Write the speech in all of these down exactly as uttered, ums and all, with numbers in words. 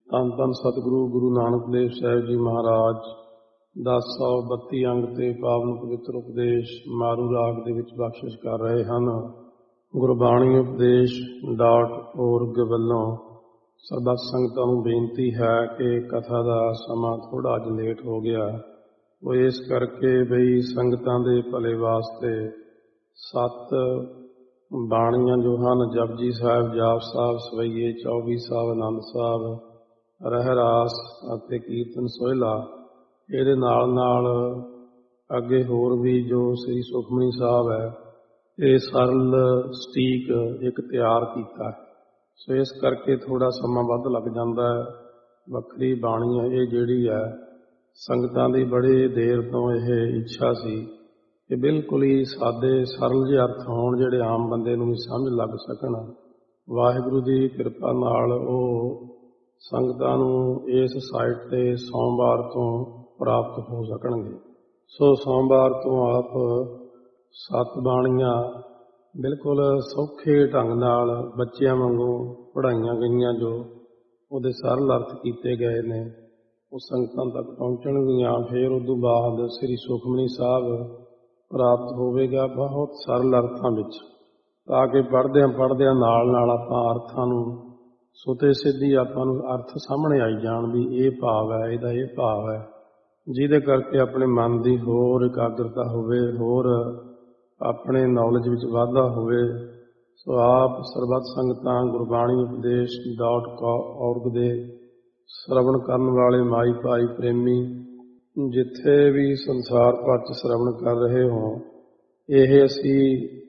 ਧੰਨ ਧੰਨ ਸਤਿਗੁਰੂ ਗੁਰੂ ਨਾਨਕ ਦੇਵ ਸਾਹਿਬ ਜੀ ਮਹਾਰਾਜ ਦਸ ਸੌ ਬੱਤੀ ਅੰਗ ਤੇ ਪਾਵਨ ਪਵਿੱਤਰ ਉਪਦੇਸ਼ ਮਾਰੂ ਰਾਗ ਦੇ ਵਿੱਚ ਬਖਸ਼ਿਸ਼ ਕਰ ਰਹੇ ਹਨ। ਗੁਰਬਾਣੀ ਉਪਦੇਸ਼ ਡਾਟ ਓਰਗ ਵੱਲੋਂ ਸਰਬੱਤ ਸੰਗਤਾਂ ਨੂੰ ਬੇਨਤੀ ਹੈ ਕਿ ਕਥਾ ਦਾ ਸਮਾਂ ਥੋੜ੍ਹਾ ਅੱਜ ਲੇਟ ਹੋ ਗਿਆ। ਉਹ ਇਸ ਕਰਕੇ ਬਈ ਸੰਗਤਾਂ ਦੇ ਭਲੇ ਵਾਸਤੇ ਸੱਤ ਬਾਣੀਆਂ ਜੋ ਹਨ ਜਪਜੀ ਸਾਹਿਬ, ਜਾਪ ਸਾਹਿਬ, ਸਵਈਏ, ਚੌਵੀ ਸਾਹਿਬ, ਆਨੰਦ ਸਾਹਿਬ, ਰਹਿਰਾਸ ਅਤੇ ਕੀਰਤਨ ਸੋਹਿਲਾ, ਇਹਦੇ ਨਾਲ ਨਾਲ ਅੱਗੇ ਹੋਰ ਵੀ ਜੋ ਸ੍ਰੀ ਸੁਖਮਨੀ ਸਾਹਿਬ ਹੈ, ਇਹ ਸਰਲ ਸਟੀਕ ਇੱਕ ਤਿਆਰ ਕੀਤਾ। ਸੋ ਇਸ ਕਰਕੇ ਥੋੜ੍ਹਾ ਸਮਾਂ ਵੱਧ ਲੱਗ ਜਾਂਦਾ ਹੈ। ਵੱਖਰੀ ਬਾਣੀ ਹੈ ਇਹ ਜਿਹੜੀ ਹੈ, ਸੰਗਤਾਂ ਦੀ ਬੜੀ ਦੇਰ ਤੋਂ ਇਹ ਇੱਛਾ ਸੀ ਕਿ ਬਿਲਕੁਲ ਹੀ ਸਾਦੇ ਸਰਲ ਜਿਹੇ ਅਰਥ ਹੋਣ ਜਿਹੜੇ ਆਮ ਬੰਦੇ ਨੂੰ ਵੀ ਸਮਝ ਲੱਗ ਸਕਣ। ਵਾਹਿਗੁਰੂ ਦੀ ਕਿਰਪਾ ਨਾਲ ਉਹ ਸੰਗਤਾਂ ਨੂੰ ਇਸ ਸਾਈਟ 'ਤੇ ਸੋਮਵਾਰ ਤੋਂ ਪ੍ਰਾਪਤ ਹੋ ਸਕਣਗੇ। ਸੋ ਸੋਮਵਾਰ ਤੋਂ ਆਪ ਸੱਤ ਬਾਣੀਆਂ ਬਿਲਕੁਲ ਸੌਖੇ ਢੰਗ ਨਾਲ ਬੱਚਿਆਂ ਵਾਂਗੂ ਪੜ੍ਹਾਈਆਂ ਗਈਆਂ, ਜੋ ਉਹਦੇ ਸਰਲ ਅਰਥ ਕੀਤੇ ਗਏ ਨੇ, ਉਹ ਸੰਗਤਾਂ ਤੱਕ ਪਹੁੰਚਣਗੀਆਂ। ਫਿਰ ਉਦੋਂ ਬਾਅਦ ਸ੍ਰੀ ਸੁਖਮਨੀ ਸਾਹਿਬ ਪ੍ਰਾਪਤ ਹੋਵੇਗਾ ਬਹੁਤ ਸਰਲ ਅਰਥਾਂ ਵਿੱਚ, ਤਾਂ ਕਿ ਪੜ੍ਹਦਿਆਂ ਪੜ੍ਹਦਿਆਂ ਨਾਲ ਨਾਲ ਆਪਾਂ ਅਰਥਾਂ ਨੂੰ ਸੁਤੇ ਸਿੱਧੀ ਆਪਾਂ ਨੂੰ ਅਰਥ ਸਾਹਮਣੇ ਆਈ ਜਾਣ ਵੀ ਇਹ ਭਾਵ ਹੈ, ਇਹਦਾ ਇਹ ਭਾਵ ਹੈ, ਜਿਹਦੇ ਕਰਕੇ ਆਪਣੇ ਮਨ ਦੀ ਹੋਰ ਇਕਾਗਰਤਾ ਹੋਵੇ, ਹੋਰ ਆਪਣੇ ਨੌਲੇਜ ਵਿੱਚ ਵਾਧਾ ਹੋਵੇ। ਸੋ ਆਪ ਸਰਬੱਤ ਸੰਗਤਾਂ ਗੁਰਬਾਣੀ ਉਪਦੇਸ਼ ਡਾਟ ਔਰਗ ਦੇ ਸ਼ਰਵਣ ਕਰਨ ਵਾਲੇ ਮਾਈ ਭਾਈ ਪ੍ਰੇਮੀ ਜਿੱਥੇ ਵੀ ਸੰਸਾਰ ਭਰ 'ਚ ਸ਼ਰਵਣ ਕਰ ਰਹੇ ਹੋ, ਇਹ ਅਸੀਂ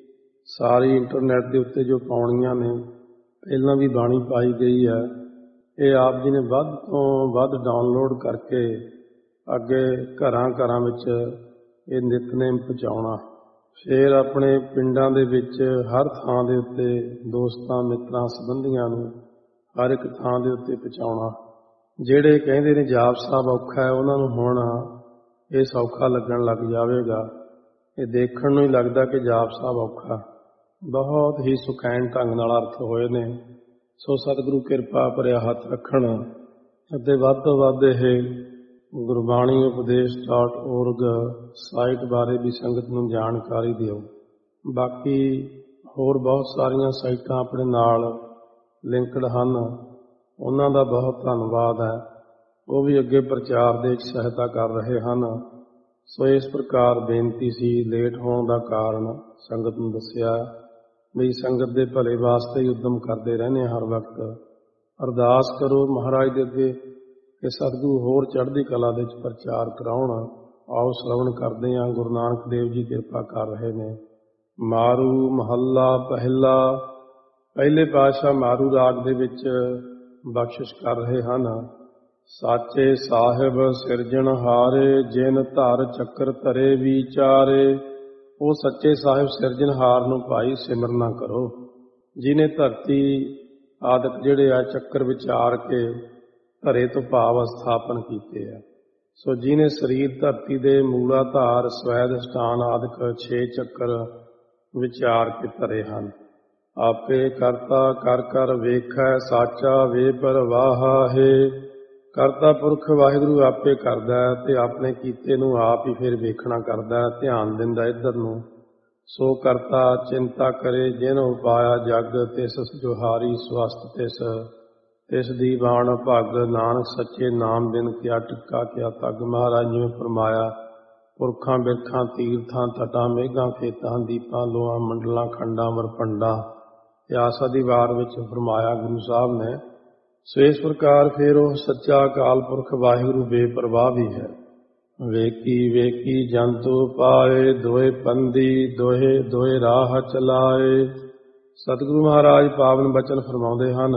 ਸਾਰੀ ਇੰਟਰਨੈਟ ਦੇ ਉੱਤੇ ਜੋ ਪਾਉਣੀਆਂ ਨੇ, ਪਹਿਲਾਂ ਵੀ ਬਾਣੀ ਪਾਈ ਗਈ ਹੈ, ਇਹ ਆਪ ਜੀ ਨੇ ਵੱਧ ਤੋਂ ਵੱਧ ਡਾਊਨਲੋਡ ਕਰਕੇ ਅੱਗੇ ਘਰਾਂ ਘਰਾਂ ਵਿੱਚ ਇਹ ਨਿਤਨੇਮ ਪਹੁੰਚਾਉਣਾ। ਫਿਰ ਆਪਣੇ ਪਿੰਡਾਂ ਦੇ ਵਿੱਚ ਹਰ ਥਾਂ ਦੇ ਉੱਤੇ ਦੋਸਤਾਂ, ਮਿੱਤਰਾਂ, ਸੰਬੰਧੀਆਂ ਨੂੰ ਹਰ ਇੱਕ ਥਾਂ ਦੇ ਉੱਤੇ ਪਹੁੰਚਾਉਣਾ। ਜਿਹੜੇ ਕਹਿੰਦੇ ਨੇ ਜਾਪ ਸਾਹਿਬ ਔਖਾ ਹੈ, ਉਹਨਾਂ ਨੂੰ ਹੁਣ ਇਹ ਸੌਖਾ ਲੱਗਣ ਲੱਗ ਜਾਵੇਗਾ। ਇਹ ਦੇਖਣ ਨੂੰ ਹੀ ਲੱਗਦਾ ਕਿ ਜਾਪ ਸਾਹਿਬ ਔਖਾ, ਬਹੁਤ ਹੀ ਸੁਖੈਨ ਢੰਗ ਨਾਲ ਅਰਥ ਹੋਏ ਨੇ। ਸੋ ਸਤਿਗੁਰੂ ਕਿਰਪਾ ਭਰਿਆ ਹੱਥ ਰੱਖਣ ਅਤੇ ਵੱਧ ਤੋਂ ਵੱਧ ਇਹ ਗੁਰਬਾਣੀ ਉਪਦੇਸ਼ ਡਾਟ ਓਰਗ ਸਾਈਟ ਬਾਰੇ ਵੀ ਸੰਗਤ ਨੂੰ ਜਾਣਕਾਰੀ ਦਿਓ। ਬਾਕੀ ਹੋਰ ਬਹੁਤ ਸਾਰੀਆਂ ਸਾਈਟਾਂ ਆਪਣੇ ਨਾਲ ਲਿੰਕਡ ਹਨ, ਉਹਨਾਂ ਦਾ ਬਹੁਤ ਧੰਨਵਾਦ ਹੈ। ਉਹ ਵੀ ਅੱਗੇ ਪ੍ਰਚਾਰ ਦੇ ਵਿੱਚ ਸਹਾਇਤਾ ਕਰ ਰਹੇ ਹਨ। ਸੋ ਇਸ ਪ੍ਰਕਾਰ ਬੇਨਤੀ ਸੀ। ਲੇਟ ਹੋਣ ਦਾ ਕਾਰਨ ਸੰਗਤ ਨੂੰ ਦੱਸਿਆ ਵੀ ਸੰਗਤ ਦੇ ਭਲੇ ਵਾਸਤੇ ਹੀ ਉਦਮ ਕਰਦੇ ਰਹਿੰਦੇ ਹਰ ਵਕਤ। ਅਰਦਾਸ ਕਰੋ ਮਹਾਰਾਜ ਦੇ ਅੱਗੇ ਕਿ ਸਤਿਗੁਰੂ ਹੋਰ ਚੜ੍ਹਦੀ ਕਲਾ ਦੇ ਵਿੱਚ ਪ੍ਰਚਾਰ ਕਰਾਉਣ। ਆਓ ਸ਼ਰਵਣ ਕਰਦੇ ਹਾਂ। ਗੁਰੂ ਨਾਨਕ ਦੇਵ ਜੀ ਕਿਰਪਾ ਕਰ ਰਹੇ ਨੇ। ਮਾਰੂ ਮਹੱਲਾ ਪਹਿਲਾ। ਪਹਿਲੇ ਪਾਤਸ਼ਾਹ ਮਾਰੂ ਰਾਗ ਦੇ ਵਿੱਚ ਬਖਸ਼ਿਸ਼ ਕਰ ਰਹੇ ਹਨ। ਸਾਚੇ ਸਾਹਿਬ ਸਿਰਜਣਹਾਰੇ, ਜਿਨ ਧਰ ਚੱਕਰ ਧਰੇ ਵਿਚਾਰੇ। ਉਹ ਸੱਚੇ ਸਾਹਿਬ ਸਿਰਜਣਹਾਰ ਨੂੰ ਭਾਈ ਸਿਮਰਨਾ ਕਰੋ, ਜਿਹਨੇ ਧਰਤੀ ਆਦਿਕ ਜਿਹੜੇ ਆ ਚੱਕਰ ਵਿਚਾਰ ਕੇ ਧਰੇ ਤੋਂ ਭਾਵ ਸਥਾਪਨ ਕੀਤੇ ਆ। ਸੋ ਜਿਹਨੇ ਸਰੀਰ ਧਰਤੀ ਦੇ ਮੂਲਾ ਧਾਰ, ਸਵੈਦ ਸਥਾਨ ਆਦਿਕ ਛੇ ਚੱਕਰ ਵਿਚਾਰ ਕੇ ਧਰੇ ਹਨ। ਆਪੇ ਕਰਤਾ ਕਰ ਕਰ ਵੇਖੈ, ਸਾਚਾ ਵੇ ਪਰਵਾਹਾ ਹੈ। ਕਰਤਾ ਪੁਰਖ ਵਾਹਿਗੁਰੂ ਆਪੇ ਕਰਦਾ ਹੈ ਤੇ ਆਪਣੇ ਕੀਤੇ ਨੂੰ ਆਪ ਹੀ ਫਿਰ ਵੇਖਣਾ ਕਰਦਾ ਹੈ, ਧਿਆਨ ਦਿੰਦਾ ਇੱਧਰ ਨੂੰ। ਸੋ ਕਰਤਾ ਚਿੰਤਾ ਕਰੇ, ਜਿਨ ਉਪਾਇਆ ਜਗ ਤਿਸ ਜੁਹਾਰੀ ਸਵਸਤ ਤਿਸ। ਤਿਸ ਦੀ ਬਾਣ ਭਗ ਨਾਨਕ ਸੱਚੇ ਨਾਮ ਬਿਨ ਕਿਆ ਟਿੱਕਾ ਕਿਆ ਤੱਗ। ਮਹਾਰਾਜ ਜਿਵੇਂ ਫਰਮਾਇਆ, ਪੁਰਖਾਂ ਬਿਰਖਾਂ ਤੀਰਥਾਂ ਤਟਾਂ ਮੇਘਾਂ ਖੇਤਾਂ ਦੀਪਾਂ ਲੋਆਂ ਮੰਡਲਾਂ ਖੰਡਾਂ ਵਰਪੰਡਾਂ, ਤੇ ਆਸਾ ਦੀ ਵਾਰ ਵਿੱਚ ਫਰਮਾਇਆ ਗੁਰੂ ਸਾਹਿਬ ਨੇ। ਸੋ ਇਸ ਪ੍ਰਕਾਰ ਫਿਰ ਉਹ ਸੱਚਾ ਅਕਾਲ ਪੁਰਖ ਵਾਹਿਗੁਰੂ ਬੇਪਰਵਾਹ ਵੀ ਹੈ। ਵੇਖੀ ਵੇਖੀ ਜੰਤੂ ਪਾਏ, ਦੋਏ ਪੰਦੀ ਦੋਹੇ ਦੋਏ ਰਾਹ ਚਲਾਏ। ਸਤਿਗੁਰੂ ਮਹਾਰਾਜ ਪਾਵਨ ਬਚਨ ਫਰਮਾਉਂਦੇ ਹਨ।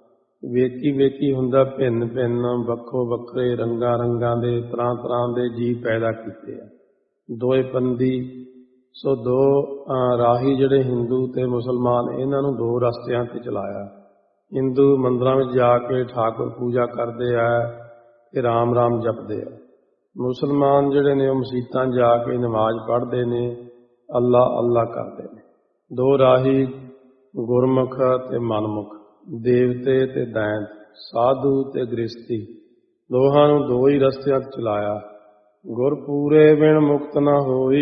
ਵੇਖੀ ਵੇਖੀ ਹੁੰਦਾ ਭਿੰਨ ਭਿੰਨ, ਵੱਖੋ ਵੱਖਰੇ ਰੰਗਾਂ ਰੰਗਾਂ ਦੇ ਤਰ੍ਹਾਂ ਤਰ੍ਹਾਂ ਦੇ ਜੀਵ ਪੈਦਾ ਕੀਤੇ ਆ। ਦੋਏ ਪੰਦੀ, ਸੋ ਦੋ ਰਾਹੀ ਜਿਹੜੇ ਹਿੰਦੂ ਤੇ ਮੁਸਲਮਾਨ, ਇਹਨਾਂ ਨੂੰ ਦੋ ਰਸਤਿਆਂ ਤੇ ਚਲਾਇਆ। ਹਿੰਦੂ ਮੰਦਰਾਂ ਵਿੱਚ ਜਾ ਕੇ ਠਾਕੁਰ ਪੂਜਾ ਕਰਦੇ ਆ ਤੇ ਰਾਮ ਰਾਮ ਜਪਦੇ ਆ। ਮੁਸਲਮਾਨ ਜਿਹੜੇ ਨੇ ਉਹ ਮਸੀਤਾਂ ਜਾ ਕੇ ਨਮਾਜ਼ ਪੜ੍ਹਦੇ ਨੇ, ਅੱਲਾ ਅੱਲਾ ਕਰਦੇ ਨੇ। ਦੋ ਰਾਹੀ ਗੁਰਮੁਖ ਤੇ ਮਨਮੁਖ, ਦੇਵਤੇ ਤੇ ਦੈਂਤ, ਸਾਧੂ ਤੇ ਗ੍ਰਸਤੀ ਦੋਹਾਂ ਨੂੰ ਦੋ ਹੀ ਰਸਤਿਆਂ ਤੇ ਚਲਾਇਆ। ਗੁਰ ਪੂਰੇ ਬਿਨ ਮੁਕਤ ਨ ਹੋਈ,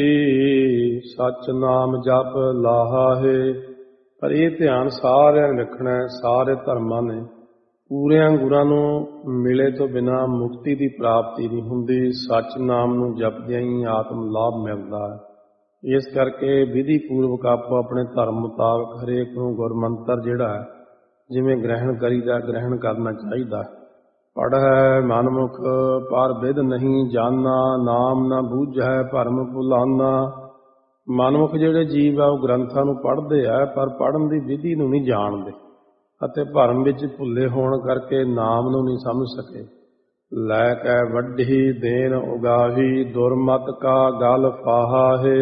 ਸੱਚ ਨਾਮ ਜਪ ਲਾਹਾ ਹੈ। ਪਰ ਇਹ ਧਿਆਨ ਸਾਰਿਆਂ ਨੇ ਰੱਖਣਾ ਹੈ, ਸਾਰੇ ਧਰਮਾਂ ਨੇ। ਪੂਰਿਆਂ ਗੁਰਾਂ ਨੂੰ ਮਿਲੇ ਤੋਂ ਬਿਨਾਂ ਮੁਕਤੀ ਦੀ ਪ੍ਰਾਪਤੀ ਨਹੀਂ ਹੁੰਦੀ। ਸੱਚ ਨਾਮ ਨੂੰ ਜਪਦਿਆਂ ਹੀ ਆਤਮ ਲਾਭ ਮਿਲਦਾ ਹੈ। ਇਸ ਕਰਕੇ ਵਿਧੀ ਪੂਰਵਕ ਆਪੋ ਆਪਣੇ ਧਰਮ ਮੁਤਾਬਕ ਹਰੇਕ ਨੂੰ ਗੁਰਮੰਤਰ ਜਿਹੜਾ ਹੈ ਜਿਵੇਂ ਗ੍ਰਹਿਣ ਕਰੀਦਾ ਗ੍ਰਹਿਣ ਕਰਨਾ ਚਾਹੀਦਾ। ਪੜ੍ਹੈ ਮਨਮੁਖ ਪਰ ਵਿਦ ਨਹੀਂ ਜਾਨਾ, ਨਾਮ ਨਾ ਬੂਝੈ ਭਰਮ ਭੁਲਾਨਾ। ਮਨਮੁਖ ਜਿਹੜੇ ਜੀਵ ਆ ਉਹ ਗ੍ਰੰਥਾਂ ਨੂੰ ਪੜ੍ਹਦੇ ਆ ਪਰ ਪੜ੍ਹਨ ਦੀ ਵਿਧੀ ਨੂੰ ਨਹੀਂ ਜਾਣਦੇ ਅਤੇ ਭਰਮ ਵਿੱਚ ਭੁੱਲੇ ਹੋਣ ਕਰਕੇ ਨਾਮ ਨੂੰ ਨਹੀਂ ਸਮਝ ਸਕੇ। ਲੈ ਕੈ ਵੱਢੀ ਦੇਨ ਉਗਾਹੀ, ਦੁਰਮਤ ਕਾ ਗਲ ਫਾਹਾ ਹੈ।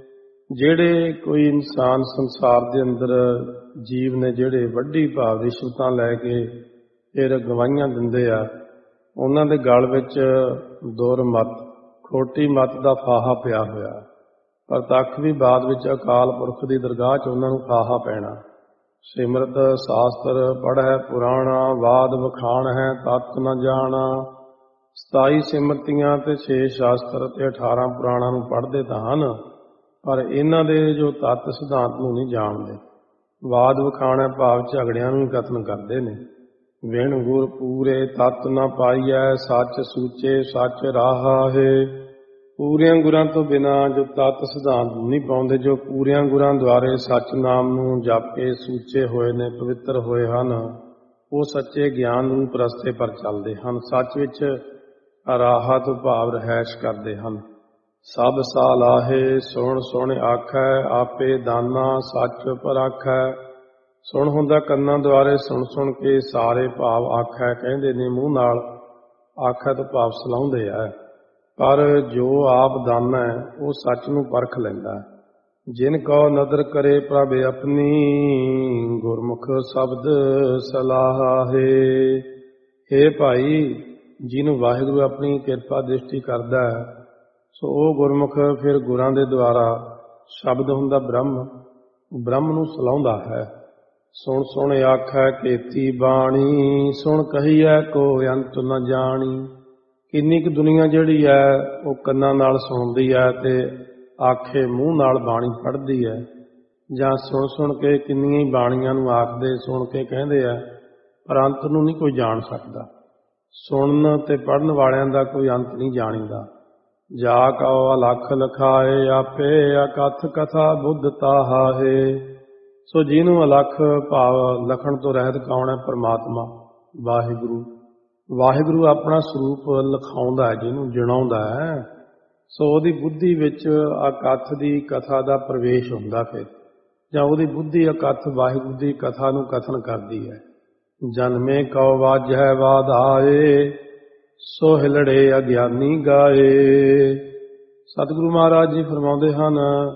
ਜਿਹੜੇ ਕੋਈ ਇਨਸਾਨ ਸੰਸਾਰ ਦੇ ਅੰਦਰ ਜੀਵ ਨੇ ਜਿਹੜੇ ਵੱਡੀ ਭਾਵ ਰਿਸ਼ਵਤਾਂ ਲੈ ਕੇ ਫਿਰ ਗਵਾਹੀਆਂ ਦਿੰਦੇ ਆ, ਉਹਨਾਂ ਦੇ ਗਲ ਵਿੱਚ ਦੁਰਮਤ ਖੋਟੀ ਮੱਤ ਦਾ ਫਾਹਾ ਪਿਆ ਹੋਇਆ। ਪਰ ਤੱਕ ਵੀ ਬਾਅਦ ਵਿੱਚ ਅਕਾਲ ਪੁਰਖ ਦੀ ਦਰਗਾਹ 'ਚ ਉਹਨਾਂ ਨੂੰ ਫਾਹਾ ਪੈਣਾ। ਸਿਮਰਤ ਸ਼ਾਸਤਰ ਪੜ੍ਹੈ ਪੁਰਾਣਾ, ਬਾਦ ਵਖਾਣ ਹੈ ਤਤ ਨ ਜਾਣਾ। ਸਤਾਈ ਸਿਮਰਤੀਆਂ ਤੇ ਛੇ ਸ਼ਾਸਤਰ ਤੇ ਅਠਾਰਾਂ ਪੁਰਾਣਾਂ ਨੂੰ ਪੜ੍ਹਦੇ ਤਾਂ ਹਨ ਪਰ ਇਹਨਾਂ ਦੇ ਜੋ ਤੱਤ ਸਿਧਾਂਤ ਨੂੰ ਨਹੀਂ ਜਾਣਦੇ। ਬਾਦ ਵਖਾਣ ਹੈ ਭਾਵ ਝਗੜਿਆਂ ਨੂੰ ਹੀ ਕਥਨ ਕਰਦੇ ਨੇ। ਵਿਣ ਗੁਰ ਪੂਰੇ ਤਤ ਨ ਪਾਈਐ, ਸੱਚ ਸੂਚੇ ਸੱਚ ਰਾਹਾ ਹੈ। ਪੂਰਿਆਂ ਗੁਰਾਂ ਤੋਂ ਬਿਨਾਂ ਜੋ ਤੱਤ ਸਿਧਾਂਤ ਨਹੀਂ ਪਾਉਂਦੇ, ਜੋ ਪੂਰਿਆਂ ਗੁਰਾਂ ਦੁਆਰੇ ਸੱਚ ਨਾਮ ਨੂੰ ਜਪ ਕੇ ਸੂਚੇ ਹੋਏ ਨੇ, ਪਵਿੱਤਰ ਹੋਏ ਹਨ, ਉਹ ਸੱਚੇ ਗਿਆਨ ਰੂਪ ਰਸਤੇ ਪਰ ਚੱਲਦੇ ਹਨ। ਸੱਚ ਵਿੱਚ ਰਾਹਾ ਤੋਂ ਭਾਵ ਰਹਿਸ਼ ਕਰਦੇ ਹਨ। ਸਭ ਸਾਲਾਹੇ ਸੁਣ ਸੁਣ ਆਖੈ, ਆਪੇ ਦਾਨਾ ਸੱਚ ਪਰਾਖੈ। ਸੁਣ ਹੁੰਦਾ ਕੰਨਾਂ ਦੁਆਰੇ, ਸੁਣ ਸੁਣ ਕੇ ਸਾਰੇ ਭਾਵ ਆਖੈ ਕਹਿੰਦੇ ਨੇ ਮੂੰਹ ਨਾਲ, ਆਖੈ ਤੋਂ ਭਾਵ ਸਲਾਉਂਦੇ ਆ। ਪਰ ਜੋ ਆਪ ਦਾਨਾ ਹੈ ਉਹ ਸੱਚ ਨੂੰ ਪਰਖ ਲੈਂਦਾ ਹੈ। ਜਿਨ ਕੋ ਨਦਰ ਕਰੇ ਪ੍ਰਭ ਆਪਣੀ, ਗੁਰਮੁਖ ਸ਼ਬਦ ਸਲਾਹਾ ਹੈ। ਹੇ ਭਾਈ, ਜਿਹਨੂੰ ਵਾਹਿਗੁਰੂ ਆਪਣੀ ਕਿਰਪਾ ਦ੍ਰਿਸ਼ਟੀ ਕਰਦਾ ਹੈ ਸੋ ਉਹ ਗੁਰਮੁਖ ਫਿਰ ਗੁਰਾਂ ਦੇ ਦੁਆਰਾ ਸ਼ਬਦ ਹੁੰਦਾ ਬ੍ਰਹਮ, ਬ੍ਰਹਮ ਨੂੰ ਸਲਾਉਂਦਾ ਹੈ। ਸੁਣ ਸੁਣ ਆਖੈ ਕੀਤੀ ਬਾਣੀ, ਸੁਣ ਕਹੀਐ ਕੋ ਅੰਤ ਨ ਜਾਣੀ। ਕਿੰਨੀ ਕੁ ਦੁਨੀਆ ਜਿਹੜੀ ਹੈ ਉਹ ਕੰਨਾਂ ਨਾਲ ਸੁਣਦੀ ਹੈ ਤੇ ਆਖੇ ਮੂੰਹ ਨਾਲ ਬਾਣੀ ਪੜ੍ਹਦੀ ਹੈ, ਜਾਂ ਸੁਣ ਸੁਣ ਕੇ ਕਿੰਨੀਆਂ ਹੀ ਬਾਣੀਆਂ ਨੂੰ ਆਖਦੇ ਸੁਣ ਕੇ ਕਹਿੰਦੇ ਆ ਪਰ ਅੰਤ ਨੂੰ ਨਹੀਂ ਕੋਈ ਜਾਣ ਸਕਦਾ। ਸੁਣਨ ਤੇ ਪੜ੍ਹਨ ਵਾਲਿਆਂ ਦਾ ਕੋਈ ਅੰਤ ਨਹੀਂ ਜਾਣੀਦਾ। ਜਾ ਕਉ ਅਲਖ ਲਖਾਏ ਆਪੇ, ਅਕਥ ਕਥਾ ਬੁੱਧ ਤਾਹਾ ਹੈ। ਸੋ ਜਿਹਨੂੰ ਅਲਖ ਭਾਵ ਲਖਣ ਤੋਂ ਰਹਿਤ ਕੌਣ ਹੈ? ਪਰਮਾਤਮਾ ਵਾਹਿਗੁਰੂ। ਵਾਹਿਗੁਰੂ ਆਪਣਾ ਸਰੂਪ ਲਿਖਾਉਂਦਾ ਹੈ, ਜਿਹਨੂੰ ਜਣਾਉਂਦਾ ਹੈ। ਸੋ ਉਹਦੀ ਬੁੱਧੀ ਵਿੱਚ ਅਕਥ ਦੀ ਕਥਾ ਦਾ ਪ੍ਰਵੇਸ਼ ਹੁੰਦਾ ਫਿਰ, ਜਾਂ ਉਹਦੀ ਬੁੱਧੀ ਅਕਥ ਵਾਹਿਗੁਰੂ ਦੀ ਕਥਾ ਨੂੰ ਕਥਨ ਕਰਦੀ ਹੈ। ਜਨਮੇ ਕਉ ਵਾਜੈ ਵਾਧਾਏ, ਸੋ ਹਿਲੜੇ ਅਗਿਆਨੀ ਗਾਏ। ਸਤਿਗੁਰੂ ਮਹਾਰਾਜ ਜੀ ਫਰਮਾਉਂਦੇ ਹਨ,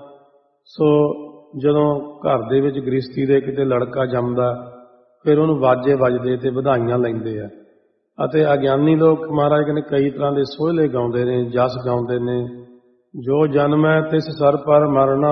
ਸੋ ਜਦੋਂ ਘਰ ਦੇ ਵਿੱਚ ਗ੍ਰਸਤੀ ਦੇ ਕਿਤੇ ਲੜਕਾ ਜੰਮਦਾ ਫਿਰ ਉਹਨੂੰ ਵਾਜੇ ਵੱਜਦੇ ਤੇ ਵਧਾਈਆਂ ਲੈਂਦੇ ਆ। ਅਤੇ ਅਗਿਆਨੀ ਲੋਕ ਮਹਾਰਾਜ ਕਹਿੰਦੇ ਕਈ ਤਰ੍ਹਾਂ ਦੇ ਸੋਹਲੇ ਗਾਉਂਦੇ ਨੇ, ਜਸ ਗਾਉਂਦੇ ਨੇ। ਜੋ ਜਨਮ ਹੈ ਤਿਸ ਸਰ ਪਰ ਮਰਨਾ,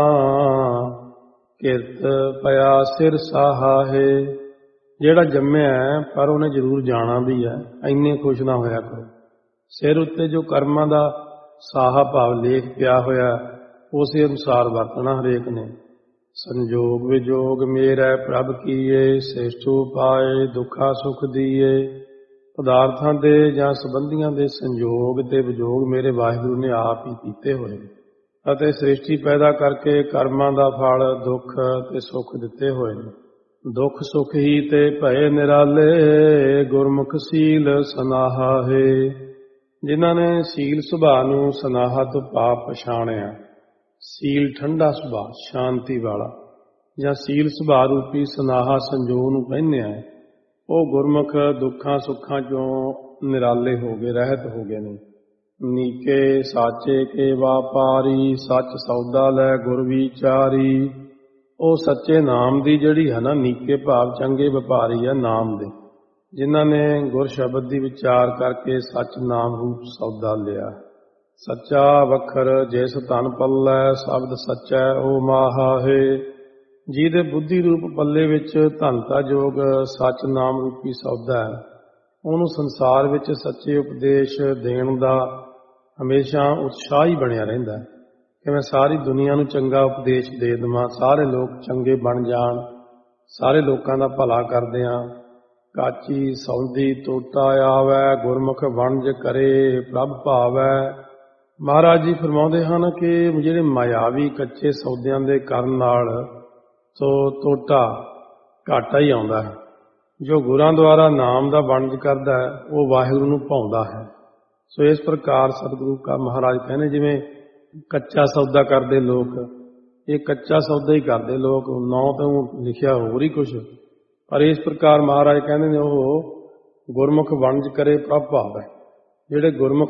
ਕਿਰਤ ਪਿਆ ਸਿਰ ਸਾਹਾ ਹੈ। ਜਿਹੜਾ ਜੰਮਿਆ ਪਰ ਉਹਨੇ ਜ਼ਰੂਰ ਜਾਣਾ ਵੀ ਹੈ, ਇੰਨੇ ਖੁਸ਼ ਨਾ ਹੋਇਆ ਕਰੋ। ਸਿਰ ਉੱਤੇ ਜੋ ਕਰਮਾਂ ਦਾ ਸਾਹਾ ਭਾਵ ਲੇਖ ਪਿਆ ਹੋਇਆ ਉਸੇ ਅਨੁਸਾਰ ਵਰਤਣਾ ਹਰੇਕ ਨੇ। ਸੰਜੋਗ ਵਿਜੋਗ ਮੇਰਾ ਪ੍ਰਭ ਕੀਏ, ਸ੍ਰੇਸ਼ਟੂ ਪਾਏ ਦੁੱਖਾ ਸੁਖ ਦੀਏ। ਪਦਾਰਥਾਂ ਦੇ ਜਾਂ ਸੰਬੰਧੀਆਂ ਦੇ ਸੰਜੋਗ ਤੇ ਵਿਜੋਗ ਮੇਰੇ ਵਾਹਿਗੁਰੂ ਨੇ ਆਪ ਹੀ ਕੀਤੇ ਹੋਏ ਅਤੇ ਸ੍ਰਿਸ਼ਟੀ ਪੈਦਾ ਕਰਕੇ ਕਰਮਾਂ ਦਾ ਫਲ ਦੁੱਖ ਤੇ ਸੁੱਖ ਦਿੱਤੇ ਹੋਏ ਨੇ। ਦੁੱਖ ਸੁੱਖ ਹੀ ਤੇ ਭਏ ਨਿਰਾਲੇ, ਗੁਰਮੁਖ ਸੀਲ ਸਨਾਹਾ ਹੈ। ਜਿਨ੍ਹਾਂ ਨੇ ਸੀਲ ਸੁਭਾਅ ਨੂੰ ਸਨਾਹਾ ਤੋਂ ਪਾਪ ਪਛਾਣਿਆ, ਸੀਲ ਠੰਡਾ ਸੁਭਾਅ ਸ਼ਾਂਤੀ ਵਾਲਾ, ਜਾਂ ਸੀਲ ਸੁਭਾਅ ਰੂਪੀ ਸਨਾਹਾ ਸੰਜੋਗ ਨੂੰ ਪਹਿਨਿਆ, ਉਹ ਗੁਰਮੁਖ ਦੁੱਖਾਂ ਸੁੱਖਾਂ ਚੋਂ ਨਿਰਾਲੇ ਹੋ ਗਏ, ਰਹਿਤ ਹੋ ਗਏ ਨੇ। ਨੀਕੇ ਸਾਚੇ ਕੇ ਵਾਪਾਰੀ, ਸੱਚ ਸੌਦਾ ਲੈ ਗੁਰ ਵਿਚਾਰੀ। ਉਹ ਸੱਚੇ ਨਾਮ ਦੀ ਜਿਹੜੀ ਹੈ ਨਾ, ਨੀਕੇ ਭਾਵ ਚੰਗੇ ਵਪਾਰੀ ਆ ਨਾਮ ਦੇ, ਜਿਨ੍ਹਾਂ ਨੇ ਗੁਰ ਸ਼ਬਦ ਦੀ ਵਿਚਾਰ ਕਰਕੇ ਸੱਚ ਨਾਮ ਰੂਪ ਸੌਦਾ ਲਿਆ। ਸੱਚਾ ਵਖਰ ਜਿਸ ਧਨ ਪੱਲੈ, ਸ਼ਬਦ ਸੱਚੈ ਉਹ ਮਾਹਾ ਹੈ। ਜਿਹਦੇ ਬੁੱਧੀ ਰੂਪ ਪੱਲੇ ਵਿੱਚ ਧਨਤਾ ਜੋਗ ਸੱਚ ਨਾਮ ਰੂਪੀ ਸੌਦਾ ਹੈ, ਉਹਨੂੰ ਸੰਸਾਰ ਵਿੱਚ ਸੱਚੇ ਉਪਦੇਸ਼ ਦੇਣ ਦਾ ਹਮੇਸ਼ਾ ਉਤਸ਼ਾਹ ਹੀ ਬਣਿਆ ਰਹਿੰਦਾ ਕਿ ਮੈਂ ਸਾਰੀ ਦੁਨੀਆ ਨੂੰ ਚੰਗਾ ਉਪਦੇਸ਼ ਦੇ ਦੇਵਾਂ, ਸਾਰੇ ਲੋਕ ਚੰਗੇ ਬਣ ਜਾਣ, ਸਾਰੇ ਲੋਕਾਂ ਦਾ ਭਲਾ ਕਰਦਿਆਂ। ਕਾਚੀ ਸੌਂਦੀ ਤੋਤਾ ਆਵੈ, ਗੁਰਮੁਖ ਵਣਜ ਕਰੇ ਪ੍ਰਭ ਭਾਵੈ। ਮਹਾਰਾਜ ਜੀ ਫਰਮਾਉਂਦੇ ਹਨ ਕਿ ਜਿਹੜੇ ਮਾਇਆਵੀ ਕੱਚੇ ਸੌਦਿਆਂ ਦੇ ਕਰਨ ਨਾਲ ਸੋ ਤੋਟਾ ਘਾਟਾ ਹੀ ਆਉਂਦਾ ਹੈ। ਜੋ ਗੁਰਾਂ ਦੁਆਰਾ ਨਾਮ ਦਾ ਵਣਜ ਕਰਦਾ ਹੈ ਉਹ ਵਾਹਿਗੁਰੂ ਨੂੰ ਭਾਉਂਦਾ ਹੈ। ਸੋ ਇਸ ਪ੍ਰਕਾਰ ਸਤਿਗੁਰੂ ਕਾ ਮਹਾਰਾਜ ਕਹਿੰਦੇ ਜਿਵੇਂ ਕੱਚਾ ਸੌਦਾ ਕਰਦੇ ਲੋਕ, ਇਹ ਕੱਚਾ ਸੌਦਾ ਹੀ ਕਰਦੇ ਲੋਕ, ਨਾਂ ਤੋਂ ਲਿਖਿਆ ਹੋਰ ਹੀ ਕੁਛ, ਪਰ ਇਸ ਪ੍ਰਕਾਰ ਮਹਾਰਾਜ ਕਹਿੰਦੇ ਨੇ ਉਹ ਗੁਰਮੁਖ ਵਣਜ ਕਰੇ ਪ੍ਰਭ ਭਾਵੈ। ਜਿਹੜੇ ਗੁਰਮੁਖ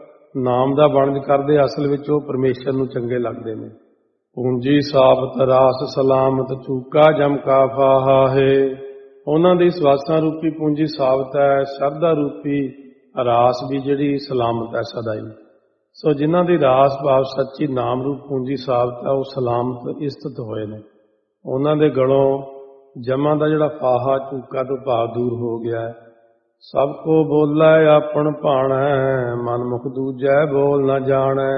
ਨਾਮ ਦਾ ਵਣਜ ਕਰਦੇ ਅਸਲ ਵਿੱਚ ਉਹ ਪਰਮੇਸ਼ਰ ਨੂੰ ਚੰਗੇ ਲੱਗਦੇ ਨੇ। ਪੂੰਜੀ ਸਾਬਤ ਰਾਸ ਸਲਾਮਤ ਚੂਕਾ ਜਮ ਕਾ ਫਾਹਾ ਹੈ। ਉਹਨਾਂ ਦੀ ਸਵਾਸਾਂ ਰੂਪੀ ਪੂੰਜੀ ਸਾਬਤ ਹੈ, ਸ਼ਰਧਾ ਰੂਪੀ ਰਾਸ ਵੀ ਜਿਹੜੀ ਸਲਾਮਤ ਹੈ ਸਦਾ ਹੀ। ਸੋ ਜਿਨ੍ਹਾਂ ਦੀ ਰਾਸ ਭਾਵ ਸੱਚੀ ਨਾਮ ਰੂਪ ਪੂੰਜੀ ਸਾਬਤ ਹੈ ਉਹ ਸਲਾਮਤ ਇਸਤਤ ਹੋਏ ਨੇ। ਉਹਨਾਂ ਦੇ ਗਲੋਂ ਜਮਾਂ ਦਾ ਜਿਹੜਾ ਫਾਹਾ ਚੂਕਾ ਤੋਂ ਭਾਵ ਦੂਰ ਹੋ ਗਿਆ ਹੈ। ਸਭ ਕੋ ਬੋਲੈ ਆਪਣ ਭਾਣੈ, ਮਨ ਮੁਖ ਦੂਜੈ ਬੋਲ ਨਾ ਜਾਣੈ।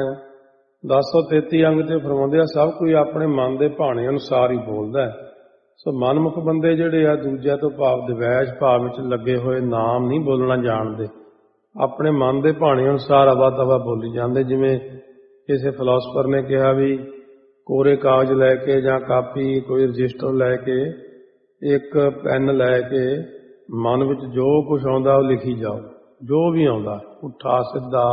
ਦਸ ਸੌ ਤੇਤੀ ਅੰਗ ਤੇ ਫਰਮਾਉਂਦੇ ਆ ਸਭ ਕੋਈ ਆਪਣੇ ਮਨ ਦੇ ਭਾਣੇ ਅਨੁਸਾਰ ਹੀ ਬੋਲਦਾ ਹੈ। ਸੋ ਮਨਮੁਖ ਬੰਦੇ ਜਿਹੜੇ ਆ ਦੂਜਿਆਂ ਤੋਂ ਭਾਵ ਦਵੈਸ਼ ਭਾਵ ਵਿੱਚ ਲੱਗੇ ਹੋਏ ਨਾਮ ਨਹੀਂ ਬੋਲਣਾ ਜਾਣਦੇ, ਆਪਣੇ ਮਨ ਦੇ ਭਾਣੇ ਅਨੁਸਾਰ ਅਵਾ ਤਵਾ ਬੋਲੀ ਜਾਂਦੇ। ਜਿਵੇਂ ਕਿਸੇ ਫਿਲਾਸਫਰ ਨੇ ਕਿਹਾ ਵੀ ਕੋਰੇ ਕਾਗਜ਼ ਲੈ ਕੇ ਜਾਂ ਕਾਪੀ ਕੋਈ ਰਜਿਸਟਰ ਲੈ ਕੇ ਇੱਕ ਪੈਨ ਲੈ ਕੇ ਮਨ ਵਿੱਚ ਜੋ ਕੁਛ ਆਉਂਦਾ ਉਹ ਲਿਖੀ ਜਾਓ, ਜੋ ਵੀ ਆਉਂਦਾ ਪੁੱਠਾ ਸਿੱਧਾ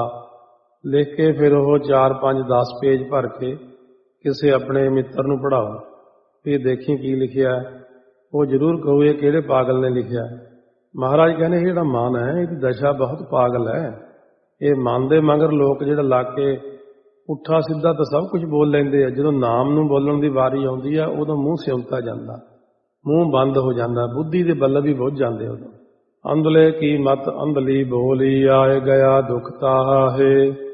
ਲਿਖ ਕੇ ਫਿਰ ਉਹ ਚਾਰ ਪੰਜ ਦਸ ਪੇਜ ਭਰ ਕੇ ਕਿਸੇ ਆਪਣੇ ਮਿੱਤਰ ਨੂੰ ਪੜ੍ਹਾਓ, ਫਿਰ ਦੇਖੀ ਕੀ ਲਿਖਿਆ। ਉਹ ਜ਼ਰੂਰ ਕਹੋ ਇਹ ਕਿਹੜੇ ਪਾਗਲ ਨੇ ਲਿਖਿਆ। ਮਹਾਰਾਜ ਕਹਿੰਦੇ ਇਹ ਜਿਹੜਾ ਮਨ ਹੈ ਇਹਦੀ ਦਸ਼ਾ ਬਹੁਤ ਪਾਗਲ ਹੈ। ਇਹ ਮਨ ਦੇ ਮਗਰ ਲੋਕ ਜਿਹੜਾ ਲਾ ਕੇ ਪੁੱਠਾ ਸਿੱਧਾ ਤਾਂ ਸਭ ਕੁਝ ਬੋਲ ਲੈਂਦੇ ਆ, ਜਦੋਂ ਨਾਮ ਨੂੰ ਬੋਲਣ ਦੀ ਵਾਰੀ ਆਉਂਦੀ ਆ ਉਦੋਂ ਮੂੰਹ ਸਿਉਂਤਾ ਜਾਂਦਾ, ਮੂੰਹ ਬੰਦ ਹੋ ਜਾਂਦਾ, ਬੁੱਧੀ ਦੇ ਬੱਲਬ ਵੀ ਬੁੱਝ ਜਾਂਦੇ ਉਦੋਂ। ਅੰਧਲੇ ਕੀ ਮਤ ਅੰਧਲੀ ਬੋਲੀ ਆਏ ਗਿਆ ਦੁਖ ਤਾਹੇ।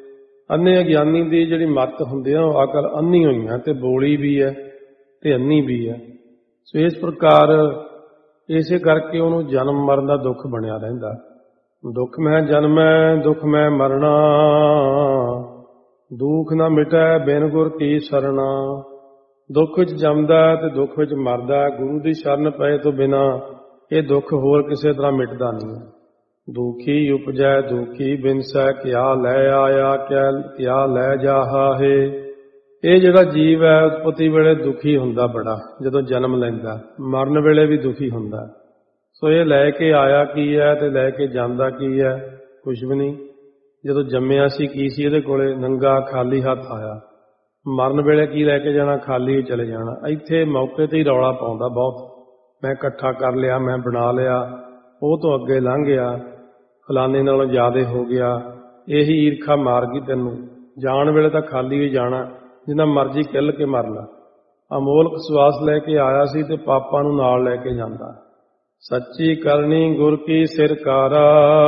ਅੰਨੇ ਅਗਿਆਨੀ ਦੀ ਜਿਹੜੀ ਮੱਤ ਹੁੰਦੀ ਆ ਉਹ ਅਕਲ ਅੰਨੀ ਹੋਈਆਂ ਤੇ ਬੋਲੀ ਵੀ ਹੈ ਤੇ ਅੰਨੀ ਵੀ ਹੈ। ਸੋ ਇਸ ਪ੍ਰਕਾਰ ਇਸੇ ਕਰਕੇ ਉਹਨੂੰ ਜਨਮ ਮਰਨ ਦਾ ਦੁੱਖ ਬਣਿਆ ਰਹਿੰਦਾ। ਦੁੱਖ ਮੈਂ ਜਨਮੈ ਦੁੱਖ ਮੈਂ ਮਰਨਾ, ਦੁੱਖ ਨਾ ਮਿਟੈ ਬਿਨ ਗੁਰ ਕੀ ਸਰਣਾ। ਦੁੱਖ ਵਿੱਚ ਜੰਮਦਾ ਤੇ ਦੁੱਖ ਵਿੱਚ ਮਰਦਾ, ਗੁਰੂ ਦੀ ਸ਼ਰਨ ਪਏ ਤੋਂ ਬਿਨਾ ਇਹ ਦੁੱਖ ਹੋਰ ਕਿਸੇ ਤਰ੍ਹਾਂ ਮਿਟਦਾ ਨਹੀਂ। ਦੁਖੀ ਉਪਜੈ ਦੁਖੀ ਬਿਨਸੈ, ਕਿਆ ਲੈ ਆਇਆ ਕਿਆ ਲੈ ਜਾਹਾ ਹੈ। ਇਹ ਜਿਹੜਾ ਜੀਵ ਹੈ ਉਤਪਤੀ ਵੇਲੇ ਦੁਖੀ ਹੁੰਦਾ ਬੜਾ, ਜਦੋਂ ਜਨਮ ਲੈਂਦਾ, ਮਰਨ ਵੇਲੇ ਵੀ ਦੁਖੀ ਹੁੰਦਾ। ਸੋ ਇਹ ਲੈ ਕੇ ਆਇਆ ਕੀ ਹੈ ਤੇ ਲੈ ਕੇ ਜਾਂਦਾ ਕੀ ਹੈ, ਕੁਛ ਵੀ ਨਹੀਂ। ਜਦੋਂ ਜੰਮਿਆ ਸੀ ਕੀ ਸੀ ਇਹਦੇ ਕੋਲੇ, ਨੰਗਾ ਖਾਲੀ ਹੱਥ ਆਇਆ। ਮਰਨ ਵੇਲੇ ਕੀ ਲੈ ਕੇ ਜਾਣਾ, ਖਾਲੀ ਚਲੇ ਜਾਣਾ। ਇੱਥੇ ਮੌਕੇ ਤੇ ਹੀ ਰੌਲਾ ਪਾਉਂਦਾ ਬਹੁਤ, ਮੈਂ ਇਕੱਠਾ ਕਰ ਲਿਆ, ਮੈਂ ਬਣਾ ਲਿਆ, ਉਹ ਤੋਂ ਅੱਗੇ ਲੰਘ ਗਿਆ, ਫਲਾਣੇ ਨਾਲੋਂ ਜ਼ਿਆਦਾ ਹੋ ਗਿਆ। ਇਹੀ ਈਰਖਾ ਮਾਰ ਗਈ ਤੈਨੂੰ। ਜਾਣ ਵੇਲੇ ਤਾਂ ਖਾਲੀ ਹੀ ਜਾਣਾ, ਜਿੰਨਾ ਮਰਜ਼ੀ ਕਿੱਲ ਕੇ ਮਰ ਲਾ। ਅਮੋਲਕ ਸਵਾਸ ਲੈ ਕੇ ਆਇਆ ਸੀ ਤੇ ਪਾਪਾਂ ਨੂੰ ਨਾਲ ਲੈ ਕੇ ਜਾਂਦਾ। ਸੱਚੀ ਕਰਨੀ ਗੁਰ ਕੀ ਸਿਰਕਾਰਾ,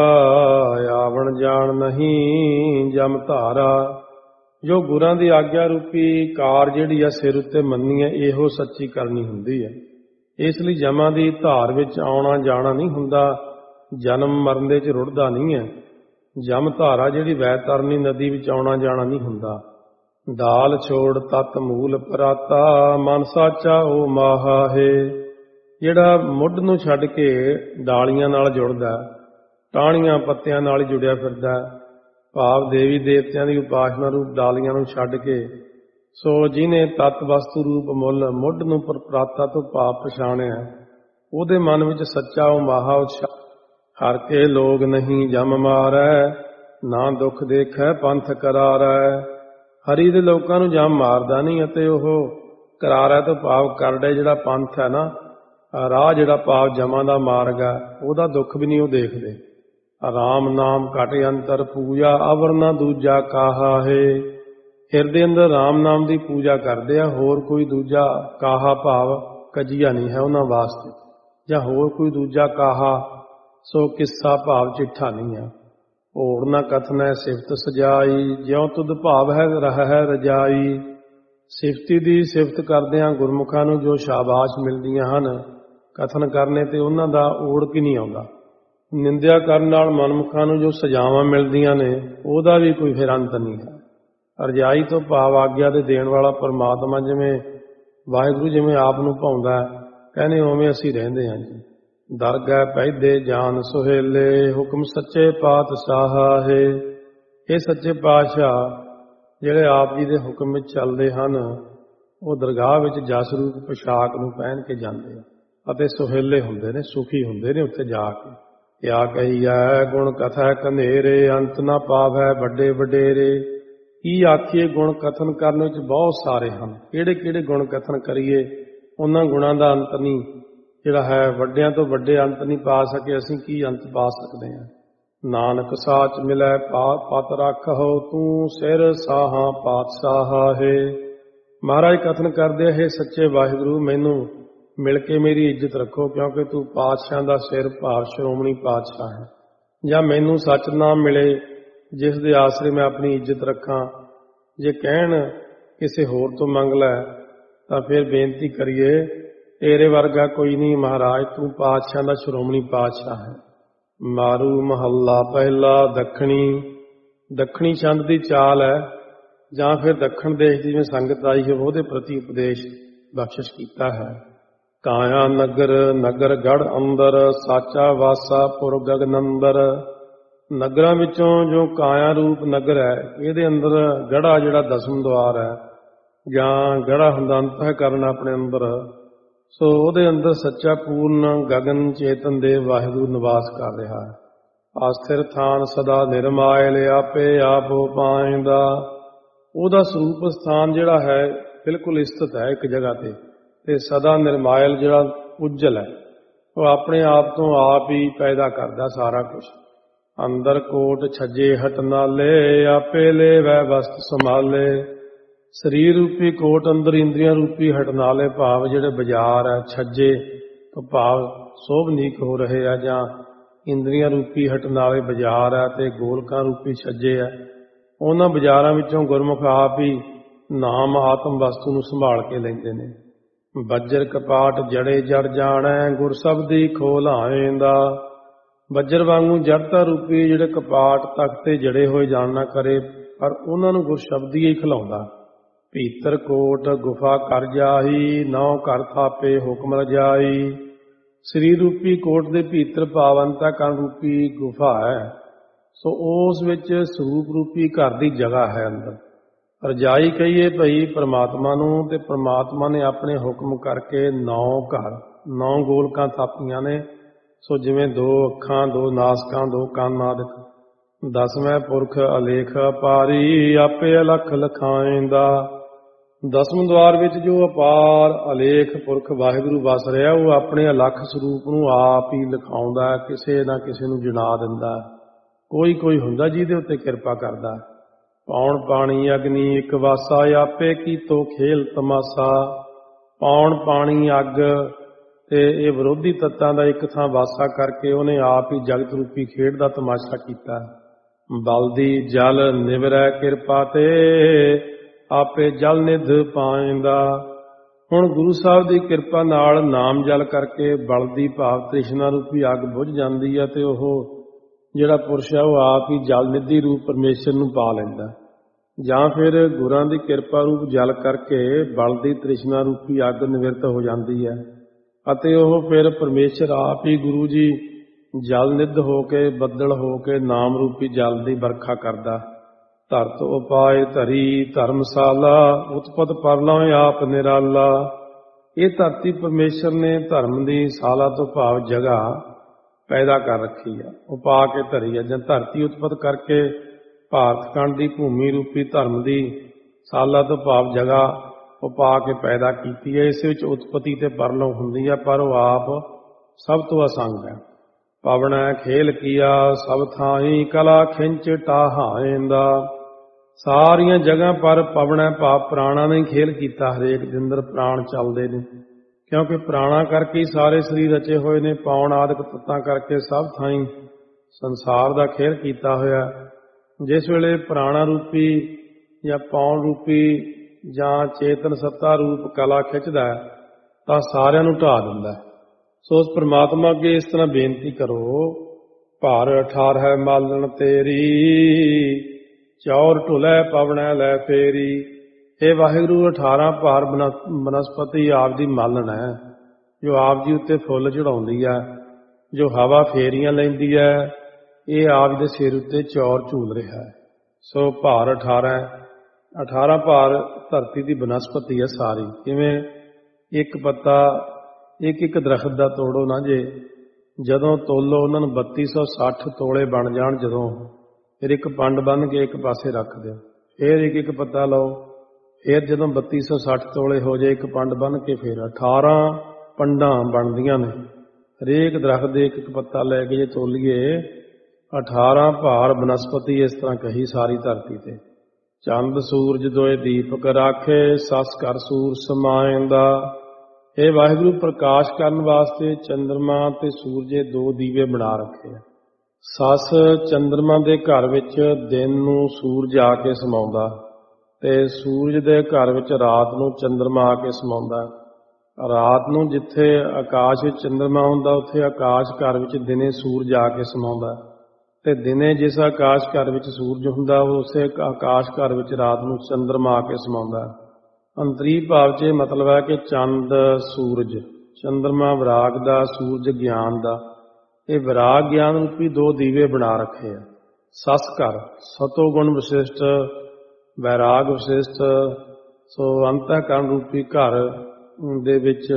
ਆਵਣ ਜਾਣ ਨਹੀਂ ਜਮ ਧਾਰਾ। ਜੋ ਗੁਰਾਂ ਦੀ ਆਗਿਆ ਰੂਪੀ ਕਾਰ ਜਿਹੜੀ ਆ ਸਿਰ ਉੱਤੇ ਮੰਨੀ ਹੈ, ਇਹੋ ਸੱਚੀ ਕਰਨੀ ਹੁੰਦੀ ਹੈ। ਇਸ ਲਈ ਜਮਾਂ ਦੀ ਧਾਰ ਵਿੱਚ ਆਉਣਾ ਜਾਣਾ ਨਹੀਂ ਹੁੰਦਾ, ਜਨਮ ਮਰਨ ਦੇ ਚ ਰੁੜਦਾ ਨਹੀਂ ਹੈ। ਜਮ ਧਾਰਾ ਜਿਹੜੀ ਵੈਤਰਨੀ ਨਦੀ ਵਿੱਚ ਆਉਣਾ ਜਾਣਾ ਨਹੀਂ ਹੁੰਦਾ। ਦਾਲ ਛੋੜ ਤਤ ਮੂਲ ਪਰਾਤਾ, ਮਨ ਸਾਚਾ ਉਹ ਮਾਹਾ ਹੈ। ਜਿਹੜਾ ਮੁੱਢ ਨੂੰ ਛੱਡ ਕੇ ਡਾਲੀਆਂ ਨਾਲ ਜੁੜਦਾ, ਟਾਹਣੀਆਂ ਪੱਤਿਆਂ ਨਾਲ ਹੀ ਜੁੜਿਆ ਫਿਰਦਾ, ਭਾਵ ਦੇਵੀ ਦੇਵਤਿਆਂ ਦੀ ਉਪਾਸਨਾ ਰੂਪ ਡਾਲੀਆਂ ਨੂੰ ਛੱਡ ਕੇ, ਸੋ ਜਿਹਨੇ ਤਤ ਵਸਤੂ ਰੂਪ ਮੁੱਲ ਮੁੱਢ ਨੂੰ ਪਰਾਤਾ ਤੋਂ ਭਾਵ ਪਛਾਣਿਆ, ਉਹਦੇ ਮਨ ਵਿੱਚ ਸੱਚਾ ਉਹ ਮਾਹਾ ਉਤਸ਼ਾਹ। ਹਰ ਕੇ ਲੋਗ ਨਹੀਂ ਜਮ ਮਾਰੈ, ਨਾ ਦੁੱਖ ਦੇਖੈ ਪੰਥ ਕਰਾਰੈ। ਹਰੀ ਦੇ ਲੋਕਾਂ ਨੂੰ ਜਮ ਮਾਰਦਾ ਨਹੀਂ ਅਤੇ ਉਹ ਕਰਾਰੈ ਤੋਂ ਭਾਵ ਕਰੜੇ ਜਿਹੜਾ ਪੰਥ ਹੈ ਨਾ, ਰਾਹ ਜਿਹੜਾ ਭਾਵ ਜਮਾਂ ਦਾ ਮਾਰਗ ਹੈ, ਉਹਦਾ ਦੁੱਖ ਵੀ ਨਹੀਂ ਉਹ ਦੇਖਦੇ। ਰਾਮ ਨਾਮ ਘਟ ਅੰਤਰ ਪੂਜਾ, ਅਵਰ ਨਾ ਦੂਜਾ ਕਾਹਾ ਹੈ। ਹਿਰਦੇ ਅੰਦਰ ਰਾਮ ਨਾਮ ਦੀ ਪੂਜਾ ਕਰਦੇ ਆ, ਹੋਰ ਕੋਈ ਦੂਜਾ ਕਾਹਾ ਭਾਵ ਕਜੀਆ ਨਹੀਂ ਹੈ ਉਹਨਾਂ ਵਾਸਤੇ, ਜਾਂ ਹੋਰ ਕੋਈ ਦੂਜਾ ਕਾਹਾ ਸੋ ਕਿੱਸਾ ਭਾਵ ਚਿੱਠਾ ਨਹੀਂ ਹੈ। ਹੋੜ ਨਾ ਕਥਨੈ ਸਿਫਤ ਸਜਾਈ, ਜਿਉ ਤੁਧ ਭਾਵ ਹੈ ਰਹਿ ਹੈ ਰਜਾਈ। ਸਿਫਤੀ ਦੀ ਸਿਫਤ ਕਰਦਿਆਂ ਗੁਰਮੁਖਾਂ ਨੂੰ ਜੋ ਸ਼ਾਬਾਸ਼ ਮਿਲਦੀਆਂ ਹਨ, ਕਥਨ ਕਰਨੇ ਤੇ ਉਹਨਾਂ ਦਾ ਓੜ ਕੀ ਨਹੀਂ ਆਉਂਦਾ। ਨਿੰਦਿਆ ਕਰਨ ਨਾਲ ਮਨਮੁਖਾਂ ਨੂੰ ਜੋ ਸਜ਼ਾਵਾਂ ਮਿਲਦੀਆਂ ਨੇ, ਉਹਦਾ ਵੀ ਕੋਈ ਫਿਰ ਅੰਤ ਨਹੀਂ ਹੈ। ਰਜਾਈ ਤੋਂ ਭਾਵ ਆਗਿਆ ਦੇ ਦੇਣ ਵਾਲਾ ਪਰਮਾਤਮਾ ਜਿਵੇਂ ਵਾਹਿਗੁਰੂ ਜਿਵੇਂ ਆਪ ਨੂੰ ਭਾਉਂਦਾ, ਕਹਿੰਦੇ ਉਵੇਂ ਅਸੀਂ ਰਹਿੰਦੇ ਹਾਂ ਜੀ। ਦਰਗਹਿ ਪੈਦੇ ਜਾਨ ਸੁਹੇਲੇ, ਹੁਕਮ ਸੱਚੇ ਪਾਤਸ਼ਾਹ ਹੈ। ਇਹ ਸੱਚੇ ਪਾਤਸ਼ਾਹ ਜਿਹੜੇ ਆਪ ਜੀ ਦੇ ਹੁਕਮ ਵਿੱਚ ਚੱਲਦੇ ਹਨ, ਉਹ ਦਰਗਾਹ ਵਿੱਚ ਜਸ ਰੂਪ ਪੁਸ਼ਾਕ ਨੂੰ ਪਹਿਨ ਕੇ ਜਾਂਦੇ ਆ ਅਤੇ ਸੁਹੇਲੇ ਹੁੰਦੇ ਨੇ, ਸੁਖੀ ਹੁੰਦੇ ਨੇ ਉੱਥੇ ਜਾ ਕੇ। ਕਿਆ ਕਹੀਐ ਗੁਣ ਕਥੈ ਕਨੇਰੇ, ਅੰਤ ਨਾ ਪਾਵੈ ਵੱਡੇ ਵਡੇਰੇ। ਕੀ ਆਖੀਏ, ਗੁਣ ਕਥਨ ਕਰਨ ਵਿੱਚ ਬਹੁਤ ਸਾਰੇ ਹਨ। ਕਿਹੜੇ ਕਿਹੜੇ ਗੁਣ ਕਥਨ ਕਰੀਏ, ਉਹਨਾਂ ਗੁਣਾਂ ਦਾ ਅੰਤ ਨਹੀਂ ਜਿਹੜਾ ਹੈ, ਵੱਡਿਆਂ ਤੋਂ ਵੱਡੇ ਅੰਤ ਨਹੀਂ ਪਾ ਸਕੇ, ਅਸੀਂ ਕੀ ਅੰਤ ਪਾ ਸਕਦੇ ਹਾਂ। ਨਾਨਕ ਸਾਚ ਮਿਲੈ ਪਤ ਰੱਖੋ, ਤੂੰ ਸਿਰ ਸਾਹਾਂ ਪਾਤਸ਼ਾਹ ਹੈ। ਮਹਾਰਾਜ ਕਥਨ ਕਰਦੇ, ਹੈ ਸੱਚੇ ਵਾਹਿਗੁਰੂ ਮੈਨੂੰ ਮਿਲ ਕੇ ਮੇਰੀ ਇੱਜ਼ਤ ਰੱਖੋ, ਕਿਉਂਕਿ ਤੂੰ ਪਾਤਸ਼ਾਹ ਦਾ ਸਿਰ ਭਾਰ ਸ਼੍ਰੋਮਣੀ ਪਾਤਸ਼ਾਹ ਹੈ। ਜਾਂ ਮੈਨੂੰ ਸੱਚ ਨਾਮ ਮਿਲੇ ਜਿਸ ਦੇ ਆਸਰੇ ਮੈਂ ਆਪਣੀ ਇੱਜ਼ਤ ਰੱਖਾਂ। ਜੇ ਕਹਿਣ ਕਿਸੇ ਹੋਰ ਤੋਂ ਮੰਗ ਲੈ ਤਾਂ ਫਿਰ ਬੇਨਤੀ ਕਰੀਏ, ਤੇਰੇ ਵਰਗਾ ਕੋਈ ਨਹੀਂ ਮਹਾਰਾਜ, ਤੂੰ ਪਾਤਸ਼ਾਹ ਦਾ ਸ਼੍ਰੋਮਣੀ ਪਾਤਸ਼ਾਹ ਹੈ। ਮਾਰੂ ਮਹੱਲਾ ਪਹਿਲਾ। ਦੱਖਣੀ ਦੱਖਣੀ ਛੰਦ ਦੀ ਚਾਲ ਹੈ, ਜਾਂ ਫਿਰ ਦੱਖਣ ਦੇਸ਼ ਦੀ ਜਿਵੇਂ ਸੰਗਤ ਆਈ ਹੈ ਉਹਦੇ ਪ੍ਰਤੀ ਉਪਦੇਸ਼ ਬਖਸ਼ਿਸ਼ ਕੀਤਾ ਹੈ। ਕਾਇਆ ਨਗਰ ਨਗਰ ਗੜ ਅੰਦਰ, ਸਾਚਾ ਵਾਸਾ ਪੁਰ ਗਗਨੰਦਰ। ਨਗਰਾਂ ਵਿੱਚੋਂ ਜੋ ਕਾਇਆ ਰੂਪ ਨਗਰ ਹੈ, ਇਹਦੇ ਅੰਦਰ ਗੜਾ ਜਿਹੜਾ ਦਸਮ ਦੁਆਰ ਹੈ, ਜਾਂ ਗੜਾ ਹੁੰਦਾ ਅੰਤःਕਰਨ ਆਪਣੇ ਅੰਦਰ, ਸੋ ਉਹਦੇ ਅੰਦਰ ਸੱਚਾ ਪੂਰਨ ਗਗਨ ਚੇਤਨ ਦੇ ਵਾਹਿਗੁਰੂ ਨਿਵਾਸ ਕਰ ਰਿਹਾ ਹੈ। ਆਸਥਿਰ ਥਾਨ ਸਦਾ ਨਿਰਮਾਇਲ, ਆਪੇ ਆਪ ਪਾਇੰਦਾ। ਉਹਦਾ ਸਰੂਪ ਸਥਾਨ ਜਿਹੜਾ ਹੈ ਬਿਲਕੁਲ ਸਥਿਤ ਹੈ ਇੱਕ ਜਗ੍ਹਾ ਤੇ, ਤੇ ਸਦਾ ਨਿਰਮਾਇਲ ਜਿਹੜਾ ਉਜਲ ਹੈ, ਉਹ ਆਪਣੇ ਆਪ ਤੋਂ ਆਪ ਹੀ ਪੈਦਾ ਕਰਦਾ ਸਾਰਾ ਕੁਝ। ਅੰਦਰ ਕੋਟ ਛੱਜੇ ਹਟ ਨਾਲੇ, ਆਪੇ ਲੈ ਵੈ ਵਸਤ ਸੰਭਾਲੇ। ਸਰੀਰ ਰੂਪੀ ਕੋਟ ਅੰਦਰ ਇੰਦਰੀਆਂ ਰੂਪੀ ਹਟਨਾਲੇ, ਭਾਵ ਜਿਹੜੇ ਬਾਜ਼ਾਰ ਹੈ ਛੱਜੇ ਤੋਂ ਭਾਵ ਸੋਭਨੀਕ ਹੋ ਰਹੇ ਆ, ਜਾਂ ਇੰਦਰੀਆਂ ਰੂਪੀ ਹਟਨਾਲੇ ਬਾਜ਼ਾਰ ਹੈ ਤੇ ਗੋਲਕਾਂ ਰੂਪੀ ਛੱਜੇ ਹੈ। ਉਹਨਾਂ ਬਾਜ਼ਾਰਾਂ ਵਿੱਚੋਂ ਗੁਰਮੁਖ ਆਪ ਹੀ ਨਾਮ ਆਤਮ ਵਸਤੂ ਨੂੰ ਸੰਭਾਲ ਕੇ ਲੈਂਦੇ ਨੇ। ਬੱਜਰ ਕਪਾਟ ਜੜੇ ਜੜ ਜਾਣੈ, ਗੁਰ ਸ਼ਬਦੀ ਖੋਲ ਆਏਂਦਾ। ਬੱਜਰ ਵਾਂਗੂ ਜੜਤਾ ਰੂਪੀ ਜਿਹੜੇ ਕਪਾਟ ਤਖਤੇ ਜੜੇ ਹੋਏ ਜਾਣ ਨਾ ਕਰੇ, ਪਰ ਉਹਨਾਂ ਨੂੰ ਗੁਰ ਸ਼ਬਦੀ ਹੀ ਖਿਲਾਉਂਦਾ। ਭੀਤਰ ਕੋਟ ਗੁਫਾ ਕਰ ਜਾਹੀ, ਨੌ ਘਰ ਥਾਪੇ ਹੁਕਮ ਰਜਾਈ। ਸਰੀਰ ਰੂਪੀ ਕੋਟ ਦੇ ਭੀਤਰ ਭਾਵ ਅੰਤःਕਰਨ ਰੂਪੀ ਗੁਫਾ ਹੈ, ਸੋ ਉਸ ਵਿੱਚ ਸਰੂਪ ਰੂਪੀ ਘਰ ਦੀ ਜਗ੍ਹਾ ਹੈ ਅੰਦਰ। ਰਜਾਈ ਕਹੀਏ ਭਈ ਪਰਮਾਤਮਾ ਨੂੰ, ਤੇ ਪਰਮਾਤਮਾ ਨੇ ਆਪਣੇ ਹੁਕਮ ਕਰਕੇ ਨੌ ਘਰ ਨੌ ਗੋਲਕਾਂ ਥਾਪੀਆਂ ਨੇ। ਸੋ ਜਿਵੇਂ ਦੋ ਅੱਖਾਂ, ਦੋ ਨਾਸਕਾਂ, ਦੋ ਕੰਨ ਆਦਿਕ। ਦਸਵੇਂ ਪੁਰਖ ਅਲੇਖ ਅਪਾਰੀ, ਆਪੇ ਅਲਖ ਲਖਾਏਂਦਾ। ਦਸਮ ਦੁਆਰ ਵਿੱਚ ਜੋ ਅਪਾਰ ਅਲੇਖ ਪੁਰਖ ਵਾਹਿਗੁਰੂ ਵਸ ਰਿਹਾ, ਉਹ ਆਪਣੇ ਅਲੱਖ ਸਰੂਪ ਨੂੰ ਆਪ ਹੀ ਲਿਖਾਉਂਦਾ, ਕਿਸੇ ਨਾ ਕਿਸੇ ਨੂੰ ਜਣਾ ਦਿੰਦਾ। ਕੋਈ ਕੋਈ ਹੁੰਦਾ ਜਿਹਦੇ ਉੱਤੇ ਕਿਰਪਾ ਕਰਦਾ। ਪੌਣ ਪਾਣੀ ਅਗਨੀ ਇੱਕ ਵਾਸਾ, ਆਪੇ ਕੀਤੋ ਖੇਲ ਤਮਾਸਾ। ਪੌਣ ਪਾਣੀ ਅੱਗ ਤੇ ਇਹ ਵਿਰੋਧੀ ਤੱਤਾਂ ਦਾ ਇੱਕ ਥਾਂ ਵਾਸਾ ਕਰਕੇ ਉਹਨੇ ਆਪ ਹੀ ਜਗਤ ਰੂਪੀ ਖੇਡ ਦਾ ਤਮਾਸ਼ਾ ਕੀਤਾ। ਬਲਦੀ ਜਲ ਨਿਵਰੈ ਕਿਰਪਾ ਤੇ, ਆਪੇ ਜਲ ਨਿਧ ਪਾਇੰਦਾ। ਹੁਣ ਗੁਰੂ ਸਾਹਿਬ ਦੀ ਕਿਰਪਾ ਨਾਲ ਨਾਮ ਜਲ ਕਰਕੇ ਬਲਦੀ ਭਾਵ ਤ੍ਰਿਸ਼ਨਾ ਰੂਪੀ ਅੱਗ ਬੁਝ ਜਾਂਦੀ ਹੈ, ਤੇ ਉਹ ਜਿਹੜਾ ਪੁਰਸ਼ ਹੈ ਉਹ ਆਪ ਹੀ ਜਲ ਨਿਧੀ ਰੂਪ ਪਰਮੇਸ਼ਰ ਨੂੰ ਪਾ ਲੈਂਦਾ। ਜਾਂ ਫਿਰ ਗੁਰਾਂ ਦੀ ਕਿਰਪਾ ਰੂਪ ਜਲ ਕਰਕੇ ਬਲਦੀ ਤ੍ਰਿਸ਼ਨਾ ਰੂਪੀ ਅੱਗ ਨਿਵਰਤ ਹੋ ਜਾਂਦੀ ਹੈ, ਅਤੇ ਉਹ ਫਿਰ ਪਰਮੇਸ਼ਰ ਆਪ ਹੀ ਗੁਰੂ ਜੀ ਜਲ ਨਿਧ ਹੋ ਕੇ ਬੱਦਲ ਹੋ ਕੇ ਨਾਮ ਰੂਪੀ ਜਲ ਦੀ ਵਰਖਾ ਕਰਦਾ। ਧਰਤ ਉਪਾਏ ਧਰੀ ਧਰਮਸ਼ਾਲਾ, ਉਤਪਤ ਪਰਲੋ ਆਪ ਨਿਰਾਲਾ। ਇਹ ਧਰਤੀ ਪਰਮੇਸ਼ਰ ਨੇ ਧਰਮ ਦੀ ਸ਼ਾਲਾ ਤੋਂ ਭਾਵ ਜਗ੍ਹਾ ਪੈਦਾ ਕਰ ਰੱਖੀ ਆ, ਉਹ ਪਾ ਕੇ ਧਰੀ ਆ। ਜਾਂ ਧਰਤੀ ਉਤਪਤ ਕਰਕੇ ਭਾਰਤ ਖੰਡ ਦੀ ਭੂਮੀ ਰੂਪੀ ਧਰਮ ਦੀ ਸ਼ਾਲਾ ਤੋਂ ਭਾਵ ਜਗ੍ਹਾ ਉਹ ਪਾ ਕੇ ਪੈਦਾ ਕੀਤੀ ਹੈ। ਇਸ ਵਿੱਚ ਉਤਪਤੀ ਤੇ ਪਰਲੋ ਹੁੰਦੀ ਹੈ, ਪਰ ਉਹ ਆਪ ਸਭ ਤੋਂ ਅਸੰਗ ਹੈ। ਪਵਣੈ ਖੇਲ ਕੀਆ ਸਭ ਥਾਈ, ਕਲਾ ਖਿੰਚ ਟਾਹਾਏਂਦਾ। ਸਾਰੀਆਂ ਜਗ੍ਹਾ ਪਰ ਪਵਣੈ ਭਾਵ ਪ੍ਰਾਣਾ ਨੇ ਖੇਲ ਕੀਤਾ। ਹਰੇਕ ਦੇ ਅੰਦਰ ਪ੍ਰਾਣ ਚੱਲਦੇ ਨੇ, ਕਿਉਂਕਿ ਪ੍ਰਾਣਾ ਕਰਕੇ ਹੀ ਸਾਰੇ ਸਰੀਰ ਰਚੇ ਹੋਏ ਨੇ। ਪੌਣ ਆਦਿਕ ਤੱਤਾਂ ਕਰਕੇ ਸਭ ਥਾਈਂ ਸੰਸਾਰ ਦਾ ਖੇਲ ਕੀਤਾ ਹੋਇਆ। ਜਿਸ ਵੇਲੇ ਪ੍ਰਾਣਾ ਰੂਪੀ ਜਾਂ ਪੌਣ ਰੂਪੀ ਜਾਂ ਚੇਤਨ ਸੱਤਾ ਰੂਪ ਕਲਾ ਖਿੱਚਦਾ ਹੈ ਤਾਂ ਸਾਰਿਆਂ ਨੂੰ ਢਾ ਦਿੰਦਾ ਹੈ। ਸੋ ਉਸ ਪ੍ਰਮਾਤਮਾ ਅੱਗੇ ਇਸ ਤਰ੍ਹਾਂ ਬੇਨਤੀ ਕਰੋ, ਭਾਰ ਅਠਾਰ ਹੈ ਮਾਲਣ ਤੇਰੀ, ਚੌਰ ਢੁਲੈ ਪਵਣੈ ਲੈ ਫੇਰੀ। ਇਹ ਵਾਹਿਗੁਰੂ ਅਠਾਰਾਂ ਭਾਰ ਬਨਸਪਤੀ ਆਪ ਦੀ ਮਾਲਣ ਹੈ, ਜੋ ਆਪ ਜੀ ਉੱਤੇ ਫੁੱਲ ਚੜਾਉਂਦੀ ਹੈ, ਜੋ ਹਵਾ ਫੇਰੀਆਂ ਲੈਂਦੀ ਹੈ, ਇਹ ਆਪ ਦੇ ਸਿਰ ਉੱਤੇ ਚੌਰ ਝੂਲ ਰਿਹਾ ਹੈ। ਸੋ ਭਾਰ ਅਠਾਰਾਂ ਅਠਾਰਾਂ ਭਾਰ ਧਰਤੀ ਦੀ ਬਨਸਪਤੀ ਹੈ ਸਾਰੀ। ਕਿਵੇਂ? ਇੱਕ ਪੱਤਾ ਇੱਕ ਇੱਕ ਦਰਖਤ ਦਾ ਤੋੜੋ ਨਾ ਜੇ, ਜਦੋਂ ਤੋਲੋ ਉਹਨਾਂ ਨੂੰ ਬੱਤੀ ਸੌ ਸੱਠ ਤੋਲੇ ਬਣ ਜਾਣ, ਜਦੋਂ ਫਿਰ ਇੱਕ ਪੰਡ ਬੰਨ੍ਹ ਕੇ ਇੱਕ ਪਾਸੇ ਰੱਖ ਦਿਓ, ਫਿਰ ਇੱਕ ਇੱਕ ਪੱਤਾ ਲਓ, ਫਿਰ ਜਦੋਂ ਬੱਤੀ ਸੌ ਸੱਠ ਤੋਲੇ ਹੋ ਜਾਏ ਇੱਕ ਪੰਡ ਬੰਨ੍ਹ ਕੇ ਫਿਰ ਅਠਾਰਾਂ ਪੰਡਾਂ ਬਣਦੀਆਂ ਨੇ। ਹਰੇਕ ਦਰਖਤ ਦੇ ਇੱਕ ਇੱਕ ਪੱਤਾ ਲੈ ਕੇ ਜੇ ਤੋਲੀਏ, ਅਠਾਰਾਂ ਭਾਰ ਬਨਸਪਤੀ ਇਸ ਤਰ੍ਹਾਂ ਕਹੀ ਸਾਰੀ ਧਰਤੀ ਤੇ। ਚੰਦ ਸੂਰਜ ਦੋਏ ਦੀਪਕ ਰਾਖੇ, ਸੱਸ ਕਰ ਸੂਰ ਸਮਾਇਂਦਾ। ਇਹ ਵਾਹਿਗੁਰੂ ਪ੍ਰਕਾਸ਼ ਕਰਨ ਵਾਸਤੇ ਚੰਦਰਮਾ ਤੇ ਸੂਰਜੇ ਦੋ ਦੀਵੇ ਬਣਾ ਰੱਖੇ ਆ। ਸੱਸ ਚੰਦਰਮਾ ਦੇ ਘਰ ਵਿੱਚ ਦਿਨ ਨੂੰ ਸੂਰਜ ਆ ਕੇ ਸਮਾਉਂਦਾ, ਤੇ ਸੂਰਜ ਦੇ ਘਰ ਵਿੱਚ ਰਾਤ ਨੂੰ ਚੰਦਰਮਾ ਆ ਕੇ ਸਮਾਉਂਦਾ। ਰਾਤ ਨੂੰ ਜਿੱਥੇ ਆਕਾਸ਼ ਵਿੱਚ ਚੰਦਰਮਾ ਹੁੰਦਾ, ਉੱਥੇ ਆਕਾਸ਼ ਘਰ ਵਿੱਚ ਦਿਨੇ ਸੂਰਜ ਆ ਕੇ ਸਮਾਉਂਦਾ, ਤੇ ਦਿਨੇ ਜਿਸ ਆਕਾਸ਼ ਘਰ ਵਿੱਚ ਸੂਰਜ ਹੁੰਦਾ, ਉਸੇ ਆਕਾਸ਼ ਘਰ ਵਿੱਚ ਰਾਤ ਨੂੰ ਚੰਦਰਮਾ ਆ ਕੇ ਸਮਾਉਂਦਾ। ਅੰਤਰੀ ਭਾਵ 'ਚ ਮਤਲਬ ਹੈ ਕਿ ਚੰਦ ਸੂਰਜ, ਚੰਦਰਮਾ ਵਿਰਾਗ ਦਾ, ਸੂਰਜ ਗਿਆਨ ਦਾ। ਇਹ ਵਿਰਾਗ ਗਿਆਨ ਰੂਪੀ ਦੋ ਦੀਵੇ ਬਣਾ ਰੱਖੇ ਆ। ਸੱਸ ਘਰ ਸਤੋ ਗੁਣ ਵਿਸ਼ਿਸ਼ਟ, ਵੈਰਾਗ ਵਿਸ਼ਿਸ਼ਟ। ਸੋ ਅੰਤःਕਰਨ ਰੂਪੀ ਘਰ ਦੇ ਵਿੱਚ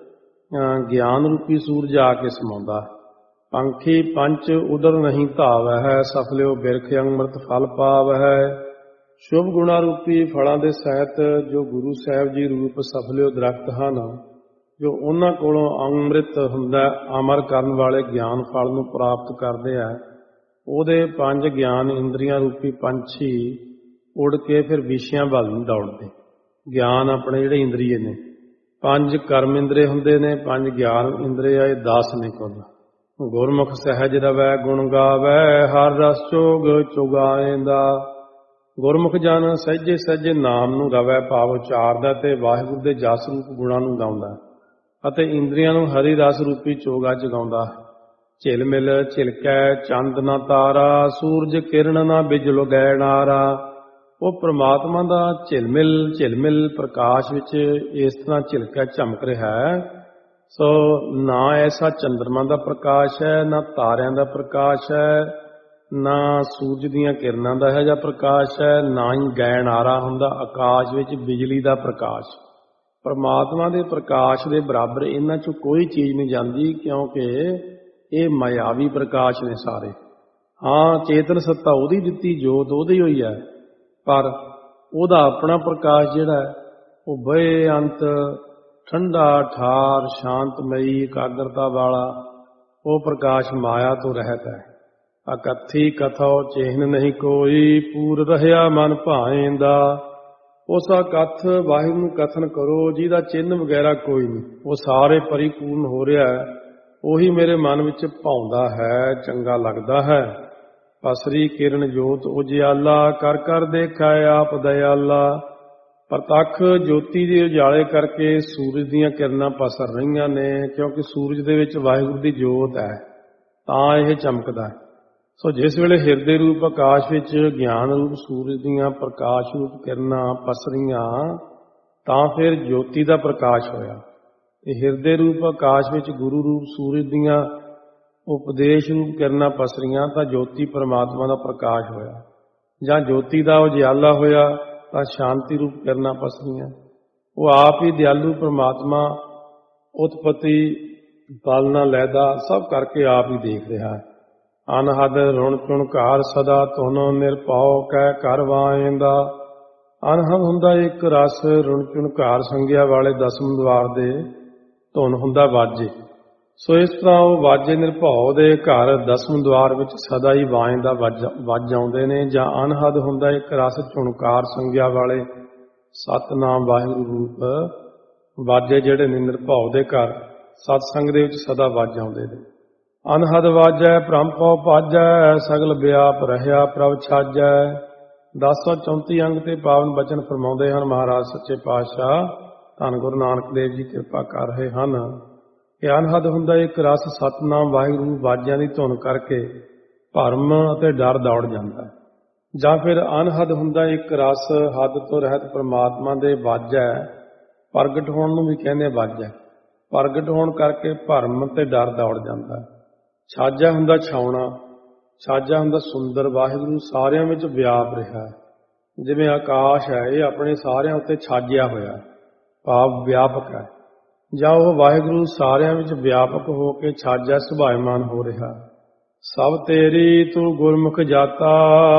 ਗਿਆਨ ਰੂਪੀ ਸੂਰਜ ਆ ਕੇ ਸਮਾਉਂਦਾ। ਪੰਖੀ ਪੰਚ ਉਦਰ ਨਹੀਂ ਧਾਵ ਹੈ, ਸਫਲਿਓ ਬਿਰਖ ਅੰਮ੍ਰਿਤ ਫਲ ਪਾਵ ਹੈ। ਸ਼ੁਭ ਗੁਣਾ ਰੂਪੀ ਫਲਾਂ ਦੇ ਸਹਿਤ ਜੋ ਗੁਰੂ ਸਾਹਿਬ ਜੀ ਰੂਪ ਸਫਲਿਓ ਦਰਖਤ ਹਨ, ਜੋ ਉਹਨਾਂ ਕੋਲੋਂ ਅੰਮ੍ਰਿਤ ਹੁੰਦਾ, ਅਮਰ ਕਰਨ ਵਾਲੇ ਗਿਆਨ ਫਲ ਨੂੰ ਪ੍ਰਾਪਤ ਕਰਦੇ ਆ, ਉਹਦੇ ਪੰਜ ਗਿਆਨ ਇੰਦਰੀਆਂ ਰੂਪੀ ਪੰਛੀ ਉੜ ਕੇ ਫਿਰ ਵਿਸ਼ਿਆਂ ਵੱਲ ਨੂੰ ਦੌੜਦੇ। ਗਿਆਨ ਆਪਣੇ ਜਿਹੜੇ ਇੰਦਰੀਏ ਨੇ, ਪੰਜ ਕਰਮ ਇੰਦਰੇ ਹੁੰਦੇ ਨੇ, ਪੰਜ ਗਿਆਨ ਇੰਦਰੇ ਆ, ਇਹ ਦਸ ਨੇ ਕੁੱਲ। ਗੁਰਮੁਖ ਸਹਿਜ ਰਵੈ ਗੁਣ ਗਾਵੈ, ਹਰ ਰਸ ਚੋਗ ਚੁਗਾਏਂਦਾ। ਗੁਰਮੁਖ ਜਨ ਸਹਿਜੇ ਸਹਿਜੇ ਨਾਮ ਨੂੰ ਰਵੈ ਭਾਵ ਉਚਾਰਦਾ ਤੇ ਵਾਹਿਗੁਰੂ ਦੇ ਜਸ ਰੂਪ ਗੁਣਾਂ ਨੂੰ ਗਾਉਂਦਾ, ਅਤੇ ਇੰਦਰੀਆਂ ਨੂੰ ਹਰੀ ਰਸ ਰੂਪੀ ਚੋਗਾ ਜਗਾਉਂਦਾ। ਝਿਲ ਮਿਲ ਝਿਲਕੈ ਚੰਦ ਨਾ ਤਾਰਾ, ਸੂਰਜ ਕਿਰਨ ਨਾ ਬਿਜਲ ਗੈਣਾਰਾ। ਉਹ ਪ੍ਰਮਾਤਮਾ ਦਾ ਝਿਲਮਿਲ ਝਿਲਮਿਲ ਪ੍ਰਕਾਸ਼ ਵਿੱਚ ਇਸ ਤਰ੍ਹਾਂ ਝਿਲਕਾ ਝਮਕ ਰਿਹਾ ਹੈ। ਸੋ ਨਾ ਐਸਾ ਚੰਦਰਮਾ ਦਾ ਪ੍ਰਕਾਸ਼ ਹੈ, ਨਾ ਤਾਰਿਆਂ ਦਾ ਪ੍ਰਕਾਸ਼ ਹੈ, ਨਾ ਸੂਰਜ ਦੀਆਂ ਕਿਰਨਾਂ ਦਾ ਹੈ ਜਾਂ ਪ੍ਰਕਾਸ਼ ਹੈ, ਨਾ ਹੀ ਗੈਣਾਰਾ ਹੁੰਦਾ ਆਕਾਸ਼ ਵਿੱਚ ਬਿਜਲੀ ਦਾ ਪ੍ਰਕਾਸ਼। ਪਰਮਾਤਮਾ ਦੇ ਪ੍ਰਕਾਸ਼ ਦੇ ਬਰਾਬਰ ਇਹਨਾਂ 'ਚੋਂ ਕੋਈ ਚੀਜ਼ ਨਹੀਂ ਜਾਂਦੀ, ਕਿਉਂਕਿ ਇਹ ਮਾਇਆਵੀ ਪ੍ਰਕਾਸ਼ ਨੇ ਸਾਰੇ। ਹਾਂ, ਚੇਤਨ ਸੱਤਾ ਉਹਦੀ ਦਿੱਤੀ, ਜੋਤ ਉਹਦੀ ਹੋਈ ਹੈ, ਪਰ ਉਹਦਾ ਆਪਣਾ ਪ੍ਰਕਾਸ਼ ਜਿਹੜਾ ਹੈ ਉਹ ਬੇਅੰਤ ਠੰਡਾ ਠਾਰ ਸ਼ਾਂਤਮਈ ਇਕਾਗਰਤਾ ਵਾਲਾ, ਉਹ ਪ੍ਰਕਾਸ਼ ਮਾਇਆ ਤੋਂ ਰਹਿਤ ਹੈ। ਅਕਥੀ ਕਥੋ ਚਿਹਨ ਨਹੀਂ ਕੋਈ, ਪੂਰ ਰਹਿਆ ਮਨ ਭਾਏਂਦਾ। ਉਸ ਅਕਥ ਵਾਹਿਗੁਰੂ ਨੂੰ ਕਥਨ ਕਰੋ ਜਿਹਦਾ ਚਿੰਨ੍ਹ ਵਗੈਰਾ ਕੋਈ ਨਹੀਂ, ਉਹ ਸਾਰੇ ਪਰਿਪੂਰਨ ਹੋ ਰਿਹਾ ਹੈ, ਉਹੀ ਮੇਰੇ ਮਨ ਵਿੱਚ ਭਾਉਂਦਾ ਹੈ, ਚੰਗਾ ਲੱਗਦਾ ਹੈ। ਪਸਰੀ ਕਿਰਨ ਜੋਤ ਉਜਿਆਲਾ, ਕਰ ਕਰ ਦੇਖਾ ਆਪ ਦਇਆਲਾ। ਪ੍ਰਤੱਖ ਜੋਤੀ ਦੇ ਉਜਾਲੇ ਕਰਕੇ ਸੂਰਜ ਦੀਆਂ ਕਿਰਨਾਂ ਪਸਰ ਰਹੀਆਂ ਨੇ, ਕਿਉਂਕਿ ਸੂਰਜ ਦੇ ਵਿੱਚ ਵਾਹਿਗੁਰੂ ਦੀ ਜੋਤ ਹੈ ਤਾਂ ਇਹ ਚਮਕਦਾ ਹੈ। ਸੋ ਜਿਸ ਵੇਲੇ ਹਿਰਦੇ ਰੂਪ ਆਕਾਸ਼ ਵਿੱਚ ਗਿਆਨ ਰੂਪ ਸੂਰਜ ਦੀਆਂ ਪ੍ਰਕਾਸ਼ ਰੂਪ ਕਿਰਨਾਂ ਪਸਰੀਆਂ, ਤਾਂ ਫਿਰ ਜੋਤੀ ਦਾ ਪ੍ਰਕਾਸ਼ ਹੋਇਆ। ਤੇ ਹਿਰਦੇ ਰੂਪ ਆਕਾਸ਼ ਵਿੱਚ ਗੁਰੂ ਰੂਪ ਸੂਰਜ ਦੀਆਂ ਉਪਦੇਸ਼ ਰੂਪ ਕਿਰਨਾਂ ਪਸਰੀਆਂ ਤਾਂ ਜੋਤੀ ਪਰਮਾਤਮਾ ਦਾ ਪ੍ਰਕਾਸ਼ ਹੋਇਆ। ਜਾਂ ਜੋਤੀ ਦਾ ਉਜਿਆਲਾ ਹੋਇਆ ਤਾਂ ਸ਼ਾਂਤੀ ਰੂਪ ਕਿਰਨਾਂ ਪਸਰੀਆਂ। ਉਹ ਆਪ ਹੀ ਦਿਆਲੂ ਪਰਮਾਤਮਾ ਉਤਪਤੀ ਪਾਲਣਾ ਲੈਦਾ ਸਭ ਕਰਕੇ ਆਪ ਹੀ ਦੇਖ ਰਿਹਾ ਹੈ। ਅਨਹਦ ਰੁਣ ਚੁਣਕਾਰ ਸਦਾ ਤੁਨ ਨਿਰਭਉ ਕਹਿ ਕਰ ਵਾਏਂਦਾ। ਅਨਹਦ ਹੁੰਦਾ ਇੱਕ ਰਸ, ਰੁਣ ਚੁਣਕਾਰ ਸੰਗਿਆ ਵਾਲੇ ਦਸਮ ਦਵਾਰ ਦੇ, ਧੁਨ ਹੁੰਦਾ ਵਾਜੇ। ਸੋ ਇਸ ਤਰ੍ਹਾਂ ਉਹ ਵਾਜੇ ਨਿਰਭਉ ਦੇ ਘਰ ਦਸਮ ਦਵਾਰ ਵਿੱਚ ਸਦਾ ਹੀ ਵਾਜਦਾ ਵੱਜ ਵੱਜ ਆਉਂਦੇ ਨੇ। ਜਾਂ ਅਨਹਦ ਹੁੰਦਾ ਇੱਕ ਰਸ ਝੁਣਕਾਰ ਸੰਗਿਆ ਵਾਲੇ ਸਤਨਾਮ ਵਾਹਿਗੁਰੂ ਰੂਪ ਵਾਜੇ ਜਿਹੜੇ ਨੇ ਨਿਰਭਉ ਦੇ ਘਰ ਸਤਸੰਗ ਦੇ ਵਿੱਚ ਸਦਾ ਵੱਜ ਆਉਂਦੇ ਨੇ। ਅਨਹਦ ਵਾਜੈ ਬ੍ਰਹਮ ਪਉ ਭਾਜੈ, ਸਗਲ ਵਿਆਪ ਰਹਿਆ ਪ੍ਰਭ ਛਾਜੈ। दस सौ चौंती अंग ते पावन बचन फरमाउंदे हन महाराज सच्चे पातशाह धन गुरु नानक देव जी किरपा कर रहे हैं कि अनहद हुंदा एक रस सतनाम वाहिगुरू वाजियां दी धुन करके भरम अते डर दौड़ जाता है। जां फिर अनहद हुंदा एक रस हद तो रहत परमात्मा दे वाजा प्रगट होण नूं भी कहंदे वाजा प्रगट होण करके भरम ते डर दौड़ जाता है। छाजा हुंदा छाउणा छाजा हुंदा सुंदर वाहिगुरू सारिਆਂ ਵਿੱਚ व्याप रहा है। जिवें आकाश है ये अपने सारिਆਂ उत्ते छाजिया होया भाव व्यापक है ਜਾਂ ਉਹ वाहिगुरू सारिਆਂ ਵਿੱਚ व्यापक हो के छाजा सुभायमान हो रहा। सब तेरी तू गुरमुख जाता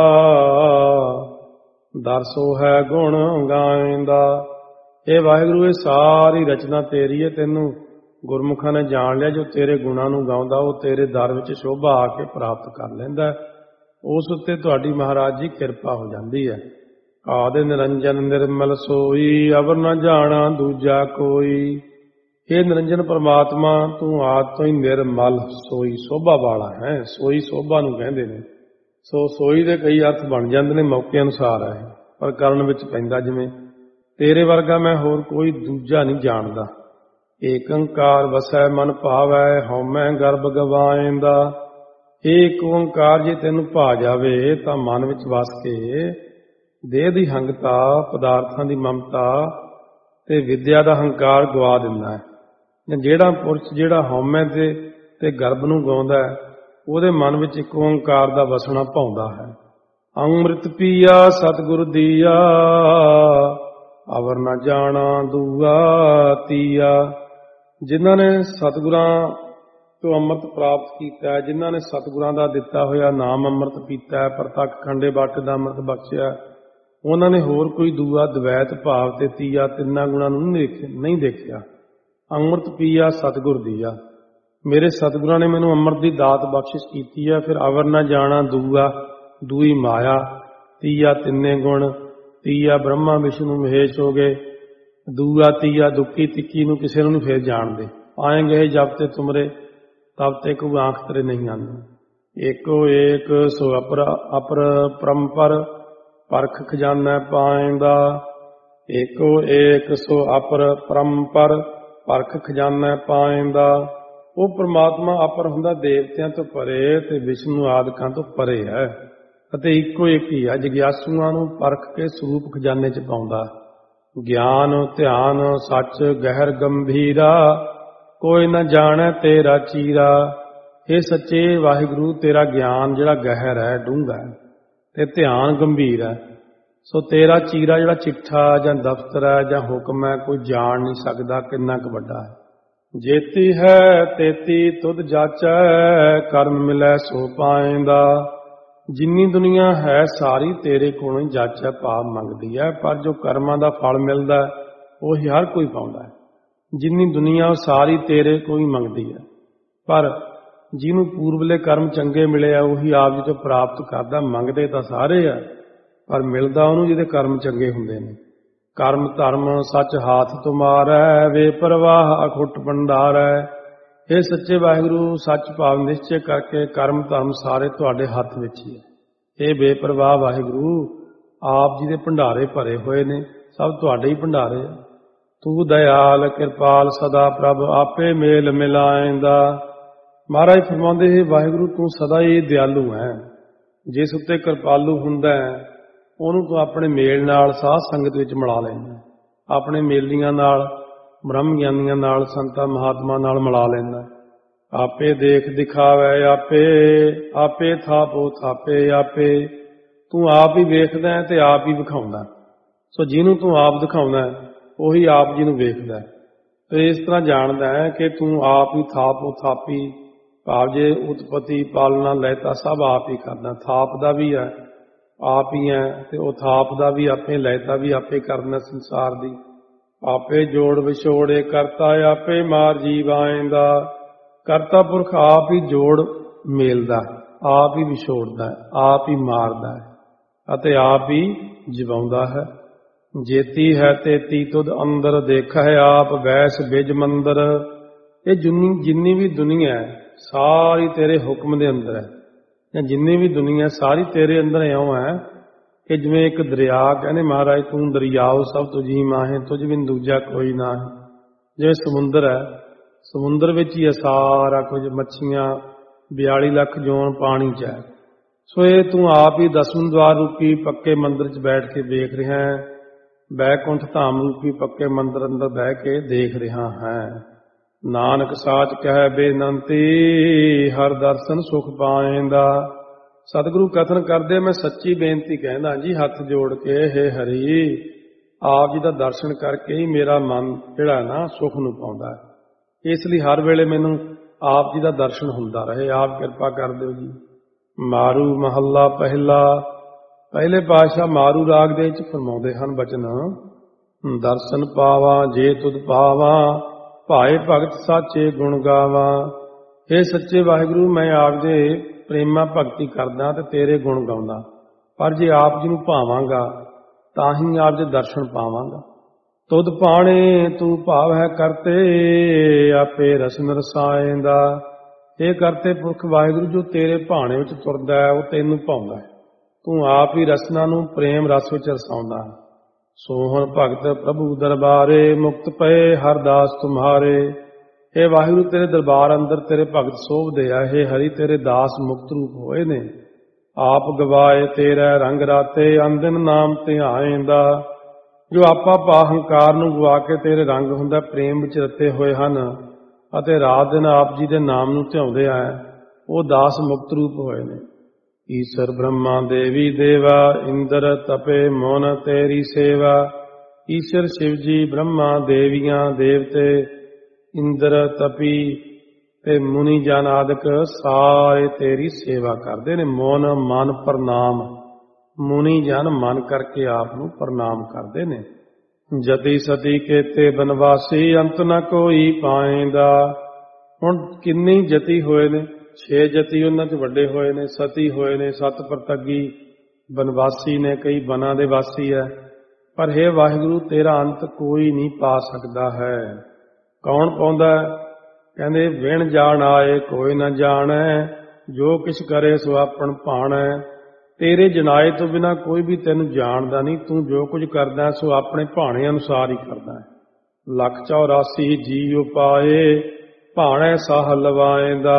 दरसो है गुण गाइंदा। ਇਹ वाहिगुरू ये सारी रचना तेरी है तेनू गुरमुखां ने जान लिया जो तेरे गुणां नूं गाउंदा वो तेरे दर विच शोभा आके प्राप्त कर लैंदा उस उत्ते तुहाडी महाराज जी किरपा हो जाती है। आदि निरंजन निर्मल सोई अवर न जाना दूजा कोई। हे निरंजन परमात्मा तू आद तो ही निर्मल सोई शोभा वाला है। सोई शोभा नूं कहंदे ने सो सोई दे कई अर्थ बन जांदे ने मौके अनुसार है पर करन विच पैंदा जिवें तेरे वर्गा मैं होर कोई दूजा नहीं जानदा। एक ओंकार वसै मन भावै हौमै गर्भ गवाएंदा। एक ओंकार जे तेनू भा जावे तां मन विच वस के देह दी हंगता पदार्थां दी ममता ते विद्या दा हंकार गवा दिंदा है। जेड़ा पुरुष जेड़ा हौमै ते ते गर्भ नूं गाउंदा है ਉਹਦੇ मन विच एक ओंकार दा वसना पाउंदा है। ਅੰਮ੍ਰਿਤ ਪੀਆ सतगुरु दीया अवर न जाना दूआ तीया। जिन्हां ने सतगुरां तो अमृत प्राप्त किया है जिन्हां ने सतगुरां दा दिता होया नाम अमृत पीता है परतक खंडे बाटे दा अमृत बख्शिया उन्हां ने होर कोई दूआ द्वैत भाव ते तीया तिन्ना गुणां नूं नहीं देखिया। अमृत पीया सतगुर दीया मेरे सतगुरां ने मैनूं अमृत दी दात बख्शिश कीती है। फिर अवर ना जाना दूआ दूई माया तीया तिन्ने गुण तीया ब्रह्मा विष्णु महेश हो गए दूआ तीया दुखी तिक्की नूं किसी नूं फिर जाणदे आएंगे जब ते तुमरे तब ते कोई आंख तेरे नहीं आंदी। एको एक सो अपर अपर परंपर परख खजाना पाएंदा। एको एक सो अपर परंपर परख खजाना पाएंदा। वो परमात्मा अपर हुंदा देवतियां तो परे ते विष्णु आदिकां तो परे है अते इको एक ही है। जिग्यासुआं नूं परख के स्वरूप खजाने च पाउंदा। ज्ञान ध्यान सच गहर गंभीरा कोई न जाने तेरा चीरा। हे सच्चे वाहिगुरू तेरा ज्ञान जिहड़ा गहर है डूंगा है ते ध्यान गंभीर है सो तेरा चीरा जिहड़ा चिट्ठा जां दफ्तर है जां हुक्म है कोई जान नहीं सकदा किन्ना क वड्डा है। जेती है तेती तुद जाचै कर्म मिलै सो पाएंदा। जिन्नी दुनिया है सारी तेरे कोलों ही जाचै भाव मंगदी है पर जो कर्मां दा फल मिलदा है वही हर कोई पाउंदा है। जिन्नी दुनिया सारी तेरे को ही मंगदी है पर जिन्हों पूर्वले कर्म चंगे मिले है वही आप जी तो प्राप्त करदा। मंगदे तां सारे है पर मिलदा उहनूं जिहदे कर्म चंगे हुंदे ने। कर्म धर्म सच हाथ तुमारै वे परवाह अखुट भंडार है। हे सच्चे वाहिगुरू सच भाव निश्चय करके कर्म धर्म सारे तुहाडे हथ विच ही है। हे बेपरवाह वाहिगुरू आप जी दे भंडारे भरे हुए ने सब तुहाडे ही भंडारे। तू दयाल कृपाल सदा प्रभ आपे मेल मिलाएंदा। महाराज फरमाउंदे हे वाहिगुरू तू सदा ही दयालु है। जिस उत्ते कृपालु हुंदा है ਉਹਨੂੰ ਤੂੰ ਆਪਣੇ ਮੇਲ ਨਾਲ ਸਾਧ ਸੰਗਤ ਵਿੱਚ ਮਿਲਾ ਲੈਂਦਾ। ਆਪਣੇ ਮੇਲੀਆਂ ਨਾਲ ਬ੍ਰਹਮ ਗਿਆਨੀਆਂ ਨਾਲ ਸੰਤਾਂ ਮਹਾਤਮਾ ਨਾਲ ਮਿਲਾ ਲੈਂਦਾ। ਆਪੇ ਦੇਖ ਦਿਖਾਵੇ ਆਪੇ ਆਪੇ ਥਾਪੋ ਥਾਪੇ ਆਪੇ। ਤੂੰ ਆਪ ਹੀ ਵੇਖਦਾ ਤੇ ਆਪ ਹੀ ਵਿਖਾਉਂਦਾ। ਸੋ ਜਿਹਨੂੰ ਤੂੰ ਆਪ ਦਿਖਾਉਂਦਾ ਉਹੀ ਆਪ ਜੀ ਨੂੰ ਵੇਖਦਾ ਤੇ ਇਸ ਤਰ੍ਹਾਂ ਜਾਣਦਾ ਹੈ ਕਿ ਤੂੰ ਆਪ ਹੀ ਥਾਪੋ ਥਾਪੀ ਭਾਵ ਜੇ ਉਤਪਤੀ ਪਾਲਣਾ ਲੈਤਾ ਸਭ ਆਪ ਹੀ ਕਰਦਾ। ਥਾਪ ਦਾ ਵੀ ਹੈ आप ही है ते वो थाप दा भी आपे लैता भी आपे करना संसार दी। आपे जोड़ विछोड़े करता आपे मार जीव आएंदा। करता पुरख आप ही जोड़ मेलदा आप ही विछोड़दा आप ही मारदा है अते आप ही जिवाउंदा है। जेती है तेती तुद अंदर देखा है आप वैस बिज मंदर। ये जिन्नी जिन्नी भी दुनिया है सारी तेरे हुक्म दे अंदर है। जिन्नी भी दुनिया सारी तेरे अंदर इउं है कि जिवें एक दरिया, कहने महाराज तू दरियाओ सब तुझी माहे, तुझ बिन दूजा कोई ना है। जिवें समुंदर है, समुंदर विच ही सारा कुछ, मच्छियां बयाली लख जोन पानी च है। सो ये तू आप ही दसवें द्वार रूपी पक्के मंदिर च बैठ के देख रहा है, बैकुंठ धाम रूपी पक्के मंदिर अंदर बह के देख रहा है। नानक साच कह बेनंती, हर दर्शन सुख पाएंदा। सतगुरु कथन करदे, मैं सच्ची बेनती कहना जी हथ जोड़ के, हे हरि आप जी दा दर्शन करके ही मेरा मन जिहड़ा ना सुख नूं पाउंदा है। इसलिए हर वेले मैनूं आप जी दा दर्शन हुंदा रहे, आप किरपा कर दिओ जी। मारू महला पहला। पहले पातशाह मारू राग दे विच फरमाउंदे हन बचन, दर्शन पावा जे तुद पावा, भाए भगत साचे गुण गावा। हे सच्चे वाहिगुरू, मैं आप दे प्रेमा भगती करदा ते तेरे गुण गाउंदा, पर जे आप जी नूं भावांगा तां ही आप दे दर्शन पावांगा। तुद पाणे तू भाव है करते, आपे रसन रसाएंदा। हे करते पुरख वाहिगुरू, जो तेरे भाणे विच तुरदा है वो तैनूं भाउंदा है, तू आप ही रसना नूं प्रेम रस विच रसाउंदा। सोहन भगत प्रभु दरबारे, मुक्त पए हर दास तुम्हारे। हे वाहिगुरू, तेरे दरबार अंदर तेरे भगत सोभदे आ। हे हरि, तेरे दास मुक्त रूप होए ने। आप गवाए तेरा रंग राते, अंदिन नाम धिआएंदा। जो आपा पा हंकार नूं गवा के तेरे रंग हुंदा प्रेम विच रते होए हन, ਅਤੇ ਰਾਤ ਦਿਨ ਆਪ ਜੀ ਦੇ ਨਾਮ ਨੂੰ ਧਿਆਉਂਦੇ ਆ, ਉਹ ਦਾਸ ਮੁਕਤ ਰੂਪ ਹੋਏ ਨੇ। ਈਸ਼ਰ ਬ੍ਰਹਮਾ ਦੇਵੀ ਦੇਵਾ, ਇੰਦਰ ਤਪੇ ਮੋਨ ਤੇਰੀ ਸੇਵਾ। ਈਸ਼ਰ ਸ਼ਿਵ ਜੀ, ਬ੍ਰਹਮਾ, ਦੇਵੀਆਂ, ਦੇਵਤੇ, ਇੰਦਰ, ਤਪੀ ਤੇ ਮੁਨੀ ਜਨ ਆਦਿਕ ਸਾਰੇ ਤੇਰੀ ਸੇਵਾ ਕਰਦੇ ਨੇ। ਮੋਨ ਮਨ ਪ੍ਰਣਾਮ, ਮੁਨੀ ਜਨ ਮਨ ਕਰਕੇ ਆਪ ਨੂੰ ਪ੍ਰਣਾਮ ਕਰਦੇ ਨੇ। जति सती केते बनवासी, अंत न कोई पाएंदा। हुण किन्नी जति होए ने, छे जति उन्हां च वड्डे होए ने, सती होए ने, सत परतगी, बनवासी ने, कई बना दे वासी है। पर हे वाहिगुरू, तेरा अंत कोई नहीं पा सकदा है। कौन पाउंदा? कहंदे विण जाण आए कोई न जाणै, जो किछ करे सो आपन भाणै। तेरे जनाए तो बिना कोई भी तेन जानदा नहीं, तू जो कुछ करदा सो अपने भाणे अनुसार ही करदा है। लख चौरासी जी उपाए, भाणे साह लवाएंदा।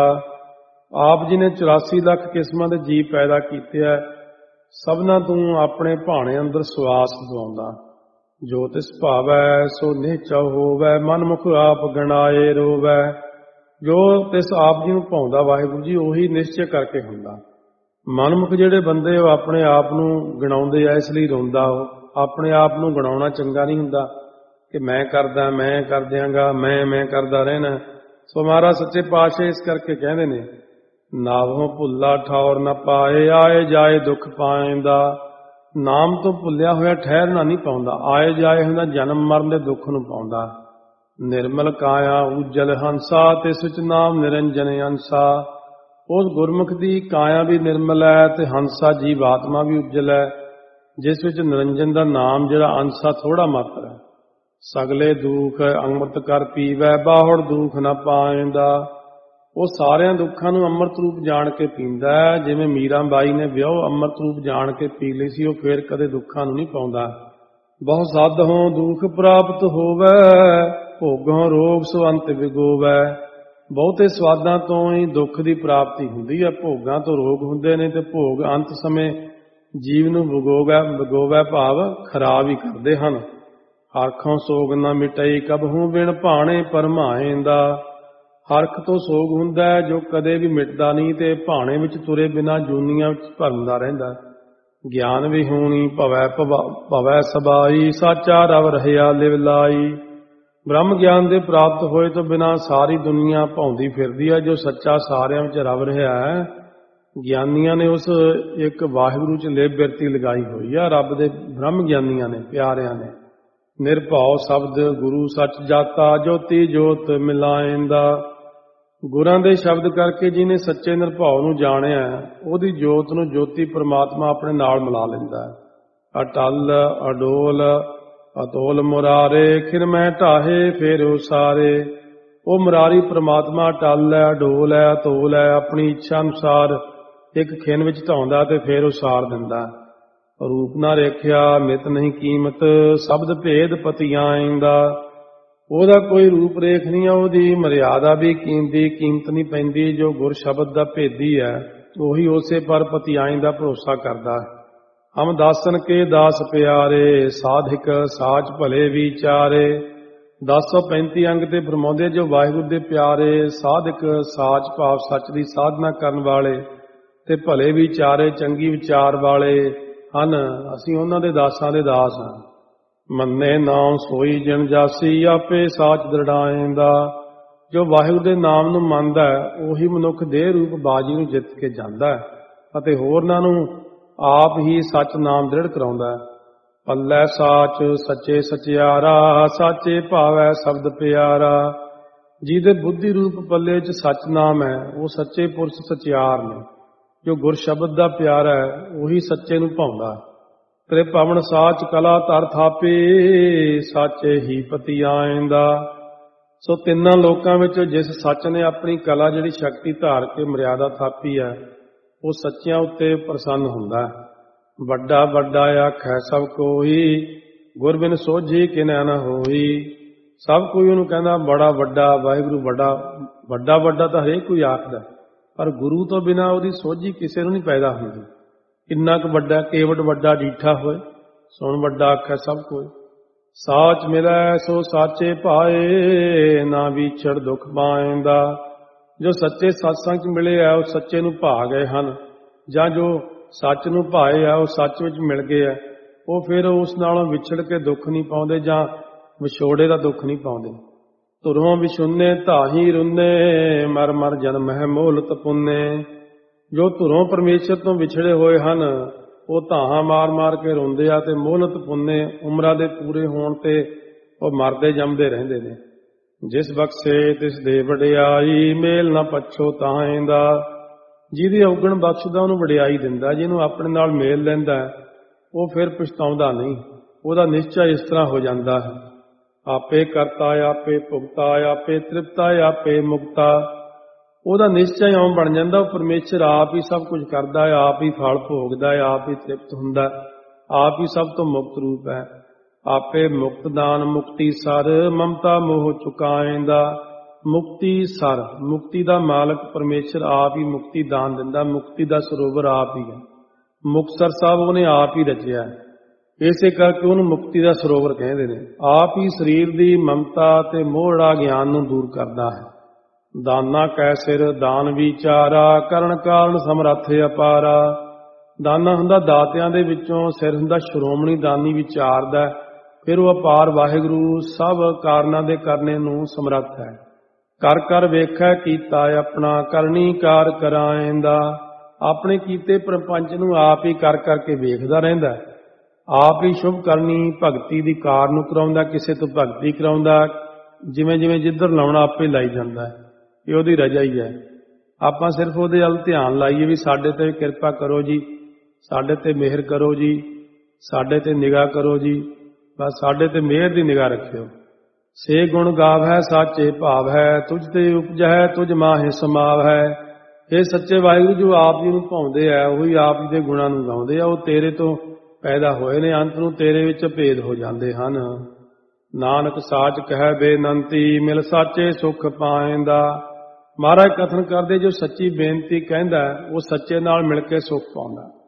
आप जी ने चौरासी लख किस्मां दे जी पैदा कीते है, सबना तू अपने भाणे अंदर सवास दवाउंदा। जो तिस भावै सो निहचौ होवै, मन मुख आप गणाए रोवै। जो तिस आप जी नूं भाउंदा वाहिगुरू जी, ओही निश्चय करके हुंदा। ਮਨਮੁਖ ਜਿਹੜੇ ਬੰਦੇ ਉਹ ਆਪਣੇ ਆਪ ਨੂੰ ਗਣਾਉਂਦੇ ਆ, ਇਸ ਲਈ ਰੋਂਦਾ। ਉਹ ਆਪਣੇ ਆਪ ਨੂੰ ਗਣਾਉਣਾ ਚੰਗਾ ਨਹੀਂ ਹੁੰਦਾ ਕਿ ਮੈਂ ਕਰਦਾ, ਮੈਂ ਕਰ ਦਿਆਂਗਾ, ਮੈਂ ਮੈਂ ਕਰਦਾ ਰਹਿਣਾ। ਸੋ ਮਹਾਰਾਜ ਸੱਚੇ ਪਾਤਸ਼ਾਹ ਇਸ ਕਰਕੇ ਕਹਿੰਦੇ ਨੇ, ਨਾਵੋਂ ਭੁੱਲਾ ਠੌਰ ਨਾ ਪਾਏ, ਆਏ ਜਾਏ ਦੁੱਖ ਪਾਏਂਦਾ। ਨਾਮ ਤੋਂ ਭੁੱਲਿਆ ਹੋਇਆ ਠਹਿਰਨਾ ਨਹੀਂ ਪਾਉਂਦਾ, ਆਏ ਜਾਏ ਹੁੰਦਾ ਜਨਮ ਮਰਨ ਦੇ ਦੁੱਖ ਨੂੰ ਪਾਉਂਦਾ। ਨਿਰਮਲ ਕਾਇਆ ਉਜਲ ਹੰਸਾ, ਤਿਸ ਵਿੱਚ ਨਾਮ ਨਿਰੰਜਨ ਅੰਸਾ। उस गुरमुख की काया भी निर्मल है ते हंसा जीव आत्मा भी उज्जल है, जिस विच निरंजन का नाम जिहड़ा अंसा थोड़ा मात्र है। सगले दुख अमृत कर पीवै, बाहुड़ दुख न पाएंदा। वो सारिया दुखों नूं अमृत रूप जान के पींदा है। जिवें मीरा बाई ने विआह अमृत रूप जान के पी लई सी, वो फिर कदे दुखों नूं नहीं पाउंदा। बहु साध हों दुख प्राप्त होवै, भोगों रोग सो अंत विगोवै। बहुते स्वादां तो ही दुख की प्राप्ति हुंदी है, भोगां तो रोग हुंदे ने, ते भोग अंत समय जीव नूं विगोवै विगोवै भाव खराब ही करदे हन। हरखों सोग ना मिटाई, कबहू बिन भाणे परमाएंदा। हरख तो सोग हुंदा है जो कदे भी मिटदा नहीं, ते भाणे विच तुरे बिना जूनियां विच भरमदा रहिंदा। ज्ञान विहूणी भवै भवै सबाई, साचा रव रहिया लिव लाई। ब्रह्म ज्ञान दे प्राप्त होए तो बिना सारी दुनिया भौंदी फिरदी है, जो सच्चा सारियां विच रव रहा है। ज्ञानियां ने उस एक वाहिगुरू च लिव बिरती लगाई हुई है, रब दे ब्रह्म ज्ञानियां ने, प्यारियां ने। निर्भव शब्द गुरु सच जाता, ज्योति जोत मिलाएंदा। गुरां दे शब्द करके जिन्हें सच्चे निर्भाव नूं जाणिया, ओहदी जोत नूं ज्योति परमात्मा अपने नाल मिला लैंदा है। अटल अडोल अतोल मुरारे, खिर मैं ढाहे फेर उसारे। वो मुरारी परमात्मा अटल है, अडोल है, अतोल है, अपनी इच्छा अनुसार एक खिन विच ढाउंदा ते फिर उसार दिंदा। रूप ना रेखिया मित नहीं कीमत शब्द भेद पतियां आइंदा। ਉਹਦਾ ਕੋਈ ਰੂਪ ਰੇਖ ਨਹੀਂ ਆ, ਉਹਦੀ ਮਰਿਆਦਾ ਵੀ ਕੀਮਤੀ ਕੀਮਤ ਨਹੀਂ ਪੈਂਦੀ। ਜੋ ਗੁਰ ਸ਼ਬਦ ਦਾ ਭੇਦੀ ਹੈ ਉਹੀ ਉਸੇ ਪਰ ਪਤਿਆਈ ਦਾ ਭਰੋਸਾ ਕਰਦਾ ਹੈ। ਹਮ ਦਾਸਨ ਕੇ ਦਾਸ ਪਿਆਰੇ ਸਾਧਿਕ ਸਾਚ ਭਲੇ ਵਿਚਾਰੇ। ਦਸ ਸੌ ਪੈਂਤੀ ਅੰਗ ਤੇ ਫਰਮਾਉਂਦੇ ਜੋ ਵਾਹਿਗੁਰੂ ਦੇ ਪਿਆਰੇ ਸਾਧਿਕ ਸਾਚ ਭਾਵ ਸੱਚ ਦੀ ਸਾਧਨਾ ਕਰਨ ਵਾਲੇ ਤੇ ਭਲੇ ਵਿਚਾਰੇ ਚੰਗੀ ਵਿਚਾਰ ਵਾਲੇ ਹਨ, ਅਸੀਂ ਉਹਨਾਂ ਦੇ ਦਾਸਾਂ ਦੇ ਦਾਸ ਹਾਂ। ਮੰਨੇ ਨਾਮ ਸੋਈ ਜਨ ਜਾਸੀ ਆਪੇ ਸਾਚ ਦ੍ਰਿੜਾਏਂਦਾ। ਜੋ ਵਾਹਿਗੁਰੂ ਦੇ ਨਾਮ ਨੂੰ ਮੰਨਦਾ ਹੈ ਉਹੀ ਮਨੁੱਖ ਦੇਹ ਰੂਪ ਬਾਜੀ ਨੂੰ ਜਿੱਤ ਕੇ ਜਾਂਦਾ ਹੈ ਅਤੇ ਹੋਰਨਾਂ ਨੂੰ ਆਪ ਹੀ ਸੱਚ ਨਾਮ ਦ੍ਰਿੜ ਕਰਾਉਂਦਾ ਹੈ। ਪੱਲੇ ਸਾਚ ਸੱਚੇ ਸਚਿਆਰਾ ਸਾਚੇ ਭਾਵੈ ਸ਼ਬਦ ਪਿਆਰਾ। ਜਿਹਦੇ ਬੁੱਧੀ ਰੂਪ ਪੱਲੇ 'ਚ ਸੱਚ ਨਾਮ ਹੈ ਉਹ ਸੱਚੇ ਪੁਰਸ਼ ਸਚਿਆਰ ਨੇ। ਜੋ ਗੁਰ ਸ਼ਬਦ ਦਾ ਪਿਆਰਾ ਹੈ ਉਹੀ ਸੱਚੇ ਨੂੰ ਭਾਉਂਦਾ। ਤੇਰੇ ਪਵਨ ਸਾਚ ਕਲਾ ਧਰ ਥਾਪੇ ਸਾਚੇ ਹੀ ਪਤੀ ਆਇਂਦਾ। ਸੋ ਤਿੰਨਾਂ ਲੋਕਾਂ ਵਿੱਚ ਜਿਸ ਸੱਚ ਨੇ ਆਪਣੀ ਕਲਾ ਜਿਹੜੀ ਸ਼ਕਤੀ ਧਾਰ ਕੇ ਮਰਿਆਦਾ ਥਾਪੀ ਹੈ ਉਹ ਸੱਚਿਆਂ ਉੱਤੇ ਪ੍ਰਸੰਨ ਹੁੰਦਾ ਹੈ। ਵੱਡਾ ਵੱਡਾ ਆਖੈ ਸਭ ਕੋਈ ਗੁਰ ਬਿਨ ਸੋਝੀ ਕਿਨੈ ਨ ਹੋਈ। ਸਭ ਕੋਈ ਉਹਨੂੰ ਕਹਿੰਦਾ ਬੜਾ ਵੱਡਾ ਵਾਹਿਗੁਰੂ ਵੱਡਾ ਵੱਡਾ ਵੱਡਾ ਤਾਂ ਹਰੇਕ ਕੋਈ ਆਖਦਾ, ਪਰ ਗੁਰੂ ਤੋਂ ਬਿਨਾਂ ਉਹਦੀ ਸੋਝੀ ਕਿਸੇ ਨੂੰ ਨਹੀਂ ਪੈਦਾ ਹੁੰਦੀ। ਕਿੰਨਾ ਕੁ ਵੱਡਾ ਕੇਵਟ ਵੱਡਾ ਡੀਠਾ ਹੋਏ ਸੁਣ ਵੱਡਾ ਆਖੈ ਸਭ ਕੋਈ। ਸਾਚ ਮਿਲੈ ਸੋ ਸਾਚੇ ਭਾਏ ਨਾ ਵਿਛੜ ਦੁੱਖ ਪਾਏਂਦਾ। ਜੋ ਸੱਚੇ ਸਤਸੰਗ 'ਚ ਮਿਲੇ ਆ ਉਹ ਸੱਚੇ ਨੂੰ ਭਾ ਗਏ ਹਨ, ਜਾਂ ਜੋ ਸੱਚ ਨੂੰ ਭਾਏ ਆ ਉਹ ਸੱਚ ਵਿੱਚ ਮਿਲ ਗਏ ਆ, ਉਹ ਫਿਰ ਉਸ ਨਾਲੋਂ ਵਿਛੜ ਕੇ ਦੁੱਖ ਨਹੀਂ ਪਾਉਂਦੇ ਜਾਂ ਵਿਛੋੜੇ ਦਾ ਦੁੱਖ ਨਹੀਂ ਪਾਉਂਦੇ। ਧੁਰੋਂ ਵਿਛੁੰਨੇ ਧਾਹੀ ਰੁੰਨੇ ਮਰ ਮਰ ਜਨਮ ਹੈ ਮੋਹਲਤ ਪੁੰਨੇ। ਜੋ ਧੁਰੋਂ ਪਰਮੇਸ਼ਰ ਤੋਂ ਵਿਛੜੇ ਹੋਏ ਹਨ ਉਹ ਧਾਹਾਂ ਮਾਰ ਮਾਰ ਕੇ ਰੋਂਦੇ ਆ ਤੇ ਮੋਹਲਤ ਪੁੰਨੇ ਉਮਰਾਂ ਦੇ ਪੂਰੇ ਹੋਣ ਤੇ ਉਹ ਮਰਦੇ ਜੰਮਦੇ ਰਹਿੰਦੇ ਨੇ। ਜਿਸ ਬਖਸ਼ੇ ਤਿਸ ਦੇ ਵਡਿਆਈ ਮੇਲ ਨਾ ਪਛੋ ਤਾਹੇਂਦਾ। ਜਿਹਦੀ ਔਗਣ ਬਖਸ਼ਦਾ ਉਹਨੂੰ ਵਡਿਆਈ ਦਿੰਦਾ, ਜਿਹਨੂੰ ਆਪਣੇ ਨਾਲ ਮੇਲ ਲੈਂਦਾ ਉਹ ਫਿਰ ਪਛਤਾਉਂਦਾ ਨਹੀਂ। ਉਹਦਾ ਨਿਸ਼ਚਾ ਇਸ ਤਰ੍ਹਾਂ ਹੋ ਜਾਂਦਾ ਹੈ ਆਪੇ ਕਰਤਾ ਆਪੇ ਭੁਗਤਾ ਆਪੇ ਤ੍ਰਿਪਤਾ ਆਪੇ ਮੁਕਤਾ। ਉਹਦਾ ਨਿਸ਼ਚਾ ਇਉਂ ਬਣ ਜਾਂਦਾ ਉਹ ਪਰਮੇਸ਼ਰ ਆਪ ਹੀ ਸਭ ਕੁਝ ਕਰਦਾ ਹੈ, ਆਪ ਹੀ ਫਲ ਭੋਗਦਾ ਹੈ, ਆਪ ਹੀ ਤ੍ਰਿਪਤ ਹੁੰਦਾ, ਆਪ ਹੀ ਸਭ ਤੋਂ ਮੁਕਤ ਰੂਪ ਹੈ। ਆਪੇ ਮੁਕਤ ਦਾਨ ਮੁਕਤੀ ਸਰ ਮਮਤਾ ਮੋਹ ਚੁਕਾਏਂਦਾ। ਮੁਕਤੀ ਸਰ ਮੁਕਤੀ ਦਾ ਮਾਲਕ ਪਰਮੇਸ਼ਰ ਆਪ ਹੀ ਮੁਕਤੀ ਦਾਨ ਦਿੰਦਾ। ਮੁਕਤੀ ਦਾ ਸਰੋਵਰ ਆਪ ਹੀ ਹੈ। ਮੁਕਤਸਰ ਸਾਹਿਬ ਉਹਨੇ ਆਪ ਹੀ ਰਚਿਆ, ਇਸੇ ਕਰਕੇ ਉਹਨੂੰ ਮੁਕਤੀ ਦਾ ਸਰੋਵਰ ਕਹਿੰਦੇ ਨੇ। ਆਪ ਹੀ ਸਰੀਰ ਦੀ ਮਮਤਾ ਤੇ ਮੋਹੜਾ ਗਿਆਨ ਨੂੰ ਦੂਰ ਕਰਦਾ ਹੈ। ਦਾਨਾ ਕੈ ਸਿਰ ਦਾਨ ਵਿਚਾਰਾ ਕਰਨ ਕਾਰਨ ਸਮਰੱਥ ਅਪਾਰਾ। ਦਾਨਾ ਹੁੰਦਾ ਦਾਤਿਆਂ ਦੇ ਵਿੱਚੋਂ, ਸਿਰ ਹੁੰਦਾ ਸ਼੍ਰੋਮਣੀ ਦਾਨੀ ਵਿਚਾਰਦਾ, ਫਿਰ ਉਹ ਅਪਾਰ ਵਾਹਿਗੁਰੂ ਸਭ ਕਾਰਨਾਂ ਦੇ ਕਰਨੇ ਨੂੰ ਸਮਰੱਥ ਹੈ। ਕਰ ਕਰ ਵੇਖੈ ਕੀਤਾ ਆਪਣਾ ਕਰਨੀ ਕਾਰ ਕਰਾਏਂਦਾ। ਆਪਣੇ ਕੀਤੇ ਪ੍ਰਪੰਚ ਨੂੰ ਆਪ ਹੀ ਕਰ ਕਰਕੇ ਵੇਖਦਾ ਰਹਿੰਦਾ, ਆਪ ਹੀ ਸ਼ੁਭ ਕਰਨੀ ਭਗਤੀ ਦੀ ਕਾਰ ਨੂੰ ਕਰਾਉਂਦਾ, ਕਿਸੇ ਤੋਂ ਭਗਤੀ ਕਰਾਉਂਦਾ। ਜਿਵੇਂ ਜਿਵੇਂ ਜਿੱਧਰ ਲਾਉਣਾ ਆਪੇ ਲਾਈ ਜਾਂਦਾ ਹੈ, ਇਹ ਉਹਦੀ ਰਜਾ ਹੀ ਹੈ। ਆਪਾਂ ਸਿਰਫ ਉਹਦੇ ਵੱਲ ਧਿਆਨ ਲਾਈਏ ਵੀ ਸਾਡੇ ਤੇ ਕਿਰਪਾ ਕਰੋ ਜੀ, ਸਾਡੇ ਤੇ ਮਿਹਰ ਕਰੋ ਜੀ, ਸਾਡੇ ਤੇ ਨਿਗਾਹ ਕਰੋ ਜੀ, ਬਸ ਸਾਡੇ ਤੇ ਮਿਹਰ ਦੀ ਨਿਗਾਹ ਰੱਖਿਓ। ਸੇ ਗੁਣ ਗਾਵ ਹੈ ਸਾਚੇ ਭਾਵ ਹੈ ਤੁਝ ਤੇ ਉਪਜ ਹੈ ਤੁਝ ਮਾਹੇ ਸਮਾਵ ਹੈ। ਇਹ ਸੱਚੇ ਵਾਹਿਗੁਰੂ ਜੋ ਆਪ ਜੀ ਨੂੰ ਭਾਉਂਦੇ ਆ ਉਹੀ ਆਪ ਜੀ ਦੇ ਗੁਣਾਂ ਨੂੰ ਗਾਉਂਦੇ ਆ। ਉਹ ਤੇਰੇ ਤੋਂ ਪੈਦਾ ਹੋਏ ਨੇ, ਅੰਤ ਨੂੰ ਤੇਰੇ ਵਿੱਚ ਭੇਦ ਹੋ ਜਾਂਦੇ ਹਨ। ਨਾਨਕ ਸਾਚ ਕਹਿ ਬੇਨੰਤੀ ਮਿਲ ਸਾਚੇ ਸੁਖ ਪਾਏਂਦਾ। ਮਹਾਰਾਜ ਕਥਨ ਕਰਦੇ ਜੋ ਸੱਚੀ ਬੇਨਤੀ ਕਹਿੰਦਾ ਉਹ ਸੱਚੇ ਨਾਲ ਮਿਲ ਕੇ ਸੁਖ ਪਾਉਂਦਾ।